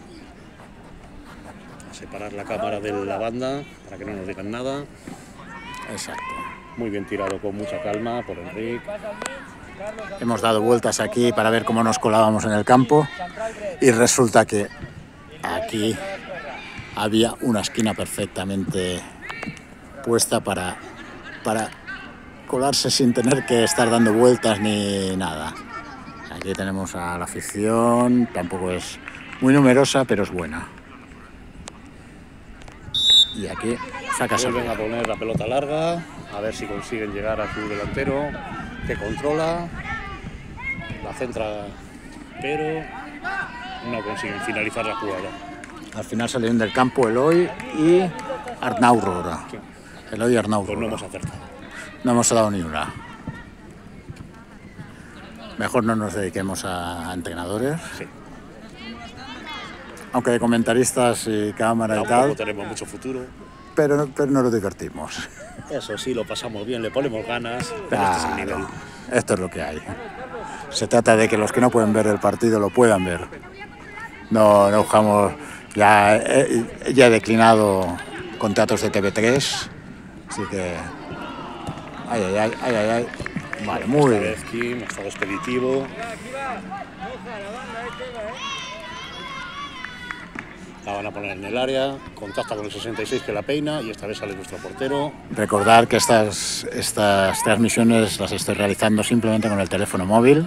Separar la cámara de la banda para que no nos digan nada. Exacto. Muy bien tirado, con mucha calma por Enric. Hemos dado vueltas aquí para ver cómo nos colábamos en el campo y resulta que aquí había una esquina perfectamente puesta para, para colarse sin tener que estar dando vueltas ni nada. Aquí tenemos a la afición, tampoco es muy numerosa, pero es buena. Y aquí saca Vuelven a poner la pelota larga, a ver si consiguen llegar a su delantero, que controla, la centra, pero no consiguen finalizar la jugada. Al final salieron del campo Eloy y Arnau Rora. Sí. Eloy y Arnau Pues no Rora. hemos acertado. No hemos dado ni una. Mejor no nos dediquemos a, a entrenadores. Sí. Aunque de comentaristas y cámara y Tampoco tal, tenemos mucho futuro. pero, pero nos divertimos. Eso sí, lo pasamos bien, le ponemos ganas. Pero este es el nivel. Claro, esto es lo que hay. Se trata de que los que no pueden ver el partido lo puedan ver. No, no buscamos. Ya he, ya he declinado contratos de T V tres, así que. Ay, ay, ay, ay, ay, ay. Vale, muy Esta bien. vez Kim, estado expeditivo. La van a poner en el área, contacta con el sesenta y seis que la peina y esta vez sale nuestro portero. Recordar que estas, estas transmisiones las estoy realizando simplemente con el teléfono móvil,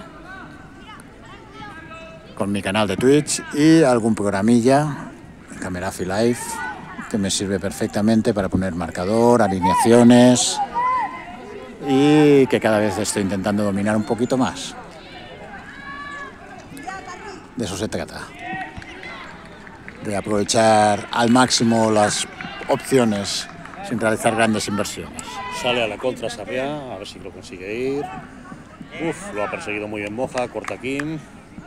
con mi canal de Twitch y algún programilla, Camerafi Live, que me sirve perfectamente para poner marcador, alineaciones y que cada vez estoy intentando dominar un poquito más. De eso se trata. De aprovechar al máximo las opciones sin realizar grandes inversiones. Sale a la contra Sarriá, a ver si lo consigue ir. Uf, lo ha perseguido muy bien Moja, corta Kim.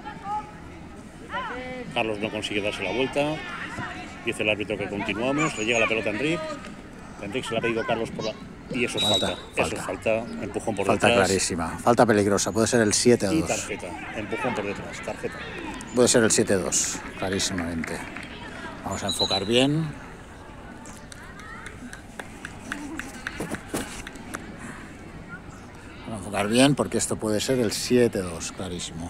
Carlos no consigue darse la vuelta. Dice el árbitro que continuamos. Le llega la pelota a Enric. Enric se la ha pedido Carlos por la... Y eso es Falta, falta. falta. Eso es falta. Empujón por Falta detrás. clarísima, falta peligrosa, puede ser el siete a Y dos. tarjeta. Empujón por detrás. Tarjeta. Puede ser el siete a dos, clarísimamente. Vamos a enfocar bien. Vamos a enfocar bien porque esto puede ser el siete a dos, clarísimo.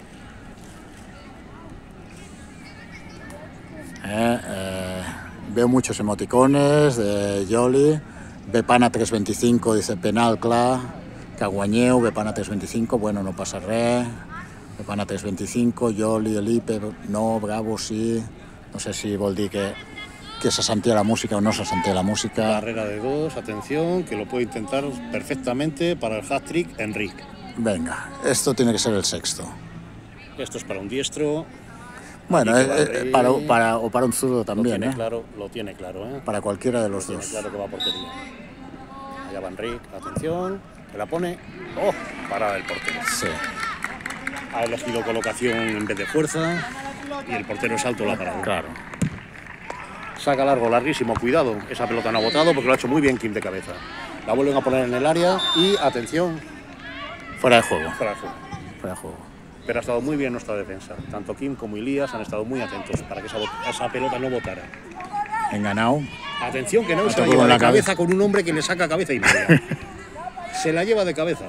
Eh, eh, veo muchos emoticones de Yoli. Bepana tres veinticinco dice penal clar, que guanyeu. Bepana tres veinticinco, bueno, no passa res. Bepana tres veinticinco, Yoli, Elipe, no, bravo, sí. No sé si vol dir que, que se sentia la música o no se sentia la música. Barrera de dos, atención, que lo puede intentar perfectamente para el hat-trick Enric. Venga, esto tiene que ser el sexto. Esto es para un diestro. Bueno, Y eh, que va eh, ahí. para, para, o para un zurdo Lo también, tiene ¿eh? claro, lo tiene claro, ¿eh? Para cualquiera de los Tiene dos. claro que va a portería. Allá va Enric, atención, que la pone. ¡Oh! Parada del portero. Sí. Ha elegido colocación en vez de fuerza y el portero es alto la parada. Claro. Saca largo, larguísimo, cuidado. Esa pelota no ha botado porque lo ha hecho muy bien Kim de cabeza. La vuelven a poner en el área y, atención, Fuera de juego. fuera de juego. Fuera de juego. Pero ha estado muy bien nuestra defensa. Tanto Kim como Ilías han estado muy atentos para que esa, esa pelota no botara. Enganado. Atención, que no se tocó la lleva con de la cabeza cabeza. con un hombre que le saca cabeza y media. Se la lleva de cabeza.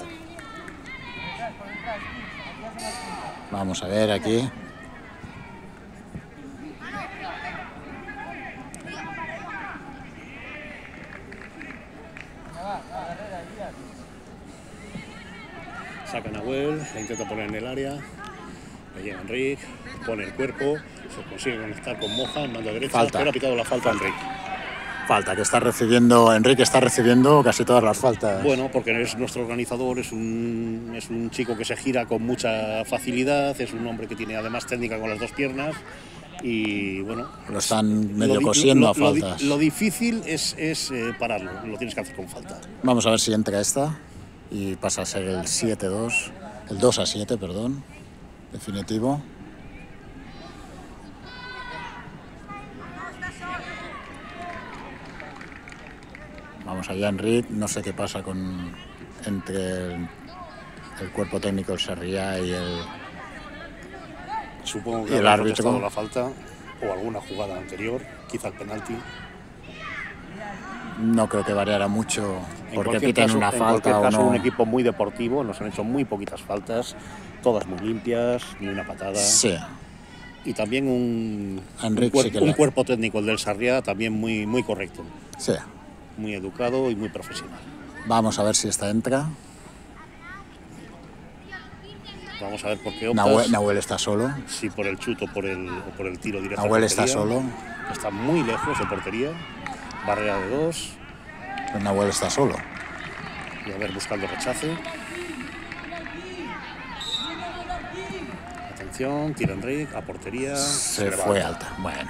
Vamos a ver aquí. Saca a Nahuel, la intenta poner en el área. Le llega Enric, pone el cuerpo, se consigue conectar con Moja en banda derecha. Falta. Pero ha pitado la falta a Enric. Falta, que está recibiendo, Enrique está recibiendo casi todas las faltas. Bueno, porque es nuestro organizador, es un, es un chico que se gira con mucha facilidad, es un hombre que tiene además técnica con las dos piernas y bueno... Lo están medio lo di- cosiendo lo- a lo di- faltas. Lo difícil es, es eh, pararlo, lo tienes que hacer con falta. Vamos a ver si entra esta y pasa a ser el siete dos, el dos a siete, perdón, definitivo. Vamos allá, Enric, no sé qué pasa con entre el, el cuerpo técnico del Sarriá y el... Supongo ¿Y que el habrá árbitro? protestado la falta o alguna jugada anterior, quizá el penalti. No creo que variara mucho En porque cualquier piten caso- una en falta cualquier o caso, no. un equipo muy deportivo, nos han hecho muy poquitas faltas, todas muy limpias, ni una patada. Sí, Y también un, Enric un, cuer- sí que un la- cuerpo técnico, el del Sarriá, también muy, muy correcto, sí. muy educado y muy profesional. Vamos a ver si esta entra. Vamos a ver por qué optas, Nahuel, Nahuel está solo. si por el chut o por el, o por el tiro directo. a Nahuel está portería. solo. Está muy lejos de portería, barrera de dos, Pero Nahuel está solo. y a ver, buscando rechace. Atención, tira Enric, a portería. Se le va fue alta. alta. Bueno.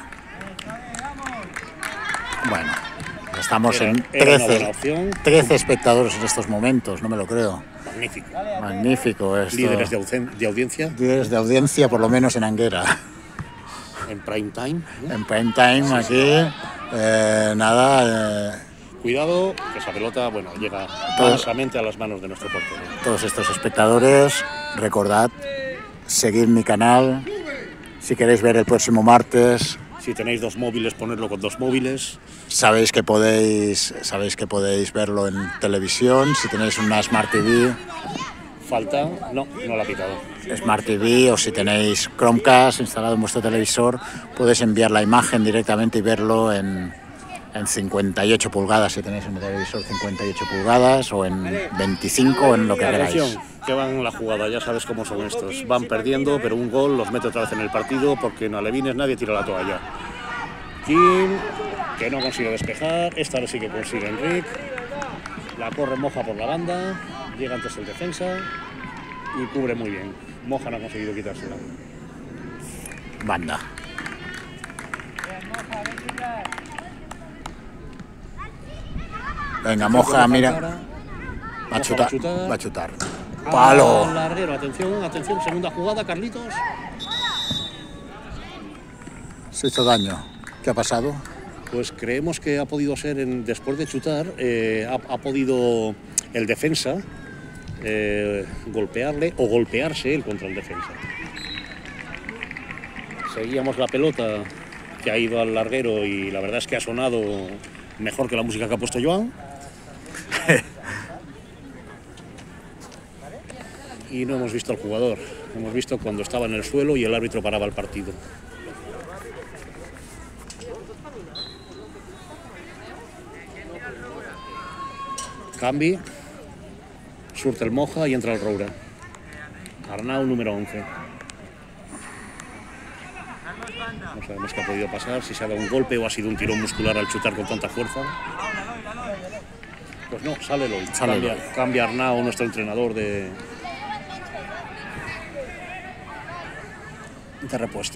Bueno. Estamos Era- en era una buena trece, opción. trece espectadores en estos momentos, no me lo creo. Magnífico. Magnífico esto. Líderes de, ausen- de audiencia Líderes de audiencia, por lo menos en Anguera. en prime time. ¿no? En prime time aquí, eh, nada, eh, Cuidado, que esa pelota, bueno, llega Todo- mansamente a las manos de nuestro portero. todos estos espectadores, recordad, seguid mi canal, si queréis ver el próximo martes, Si tenéis dos móviles, ponerlo con dos móviles. sabéis que podéis, sabéis que podéis verlo en televisión, si tenéis una Smart T V, Falta, no, no la ha pitado. Smart T V o si tenéis Chromecast instalado en vuestro televisor, podéis enviar la imagen directamente y verlo en, en cincuenta y ocho pulgadas, si tenéis un televisor cincuenta y ocho pulgadas, o en veinticinco, o en lo que queráis. Atención, que van en la jugada, ya sabes cómo son estos. Van perdiendo, pero un gol los mete otra vez en el partido porque en alevines nadie tira la toalla. Kim, que no consigue despejar, esta vez sí que consigue Enric. La corre Moja por la banda, llega antes el defensa y cubre muy bien. Moja no ha conseguido quitársela. Banda. Venga, Moja, mira, va a chutar, va a chutar. ¡Palo! Al larguero, atención, atención, segunda jugada, Carlitos. Se hizo daño. ¿Qué ha pasado? Pues creemos que ha podido ser, en- después de chutar, eh, ha, ha podido el defensa eh, golpearle o golpearse él contra el defensa. Seguíamos la pelota que ha ido al larguero y la verdad es que ha sonado mejor que la música que ha puesto Joan. Y no hemos visto al jugador, hemos visto cuando estaba en el suelo y el árbitro paraba el partido. Cambi, surte el Moja y entra el Roura. Arnau, número once. No sabemos qué ha podido pasar, si se ha dado un golpe o ha sido un tirón muscular al chutar con tanta fuerza. Pues no, sale Eloy. Sale Cambia, Eloy. cambia Arnau, nuestro entrenador de, de repuesto.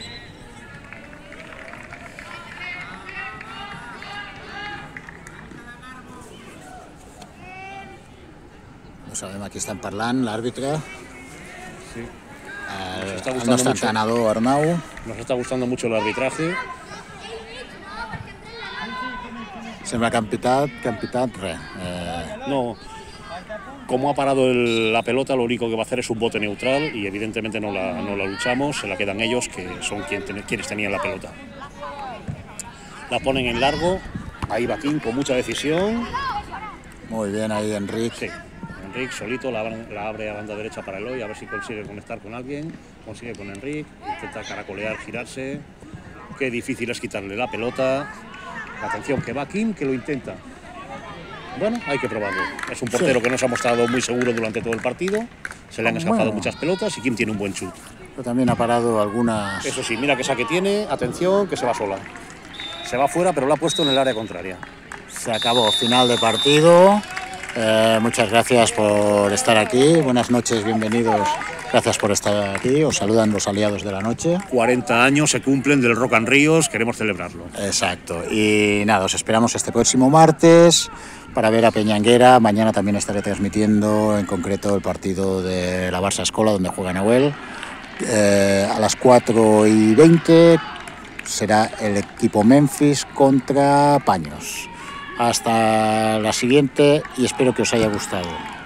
No sabem, aquí estan parlant l'àrbitre. Sí. El, está el gustando nostre mucho. entrenador Arnau. Nos está gustando mucho el arbitraje. Sembla que han pitat, que han pitat, res. Eh... No, como ha parado el, la pelota, lo único que va a hacer es un bote neutral y evidentemente no la, no la luchamos, se la quedan ellos, que son quien, quienes tenían la pelota. La ponen en largo, ahí va Kim con mucha decisión. Muy bien ahí Enric. Sí, Enric solito la, la abre a banda derecha para Eloy, a ver si consigue conectar con alguien. Consigue con Enric, intenta caracolear, girarse. Qué difícil es quitarle la pelota. Atención, que va Kim, que lo intenta. Bueno, hay que probarlo. Es un portero sí. que no se ha mostrado muy seguro durante todo el partido. Se le han escapado bueno. muchas pelotas y Kim tiene un buen chute. Pero también ha parado algunas... Eso sí, mira qué saque tiene. Atención, que se va sola. Se va fuera, pero la ha puesto en el área contraria. Se acabó, final de partido. Eh, muchas gracias por estar aquí. Buenas noches, bienvenidos. Gracias por estar aquí. Os saludan los aliados de la noche. cuarenta años se cumplen del Rock and Ríos, queremos celebrarlo. Exacto. Y nada, os esperamos este próximo martes para ver a Peñanguera. Mañana también estaré transmitiendo en concreto el partido de la Barça Escola, donde juega Nahuel. Eh, a las cuatro y veinte será el equipo Memphis contra Paños. Hasta la siguiente y espero que os haya gustado.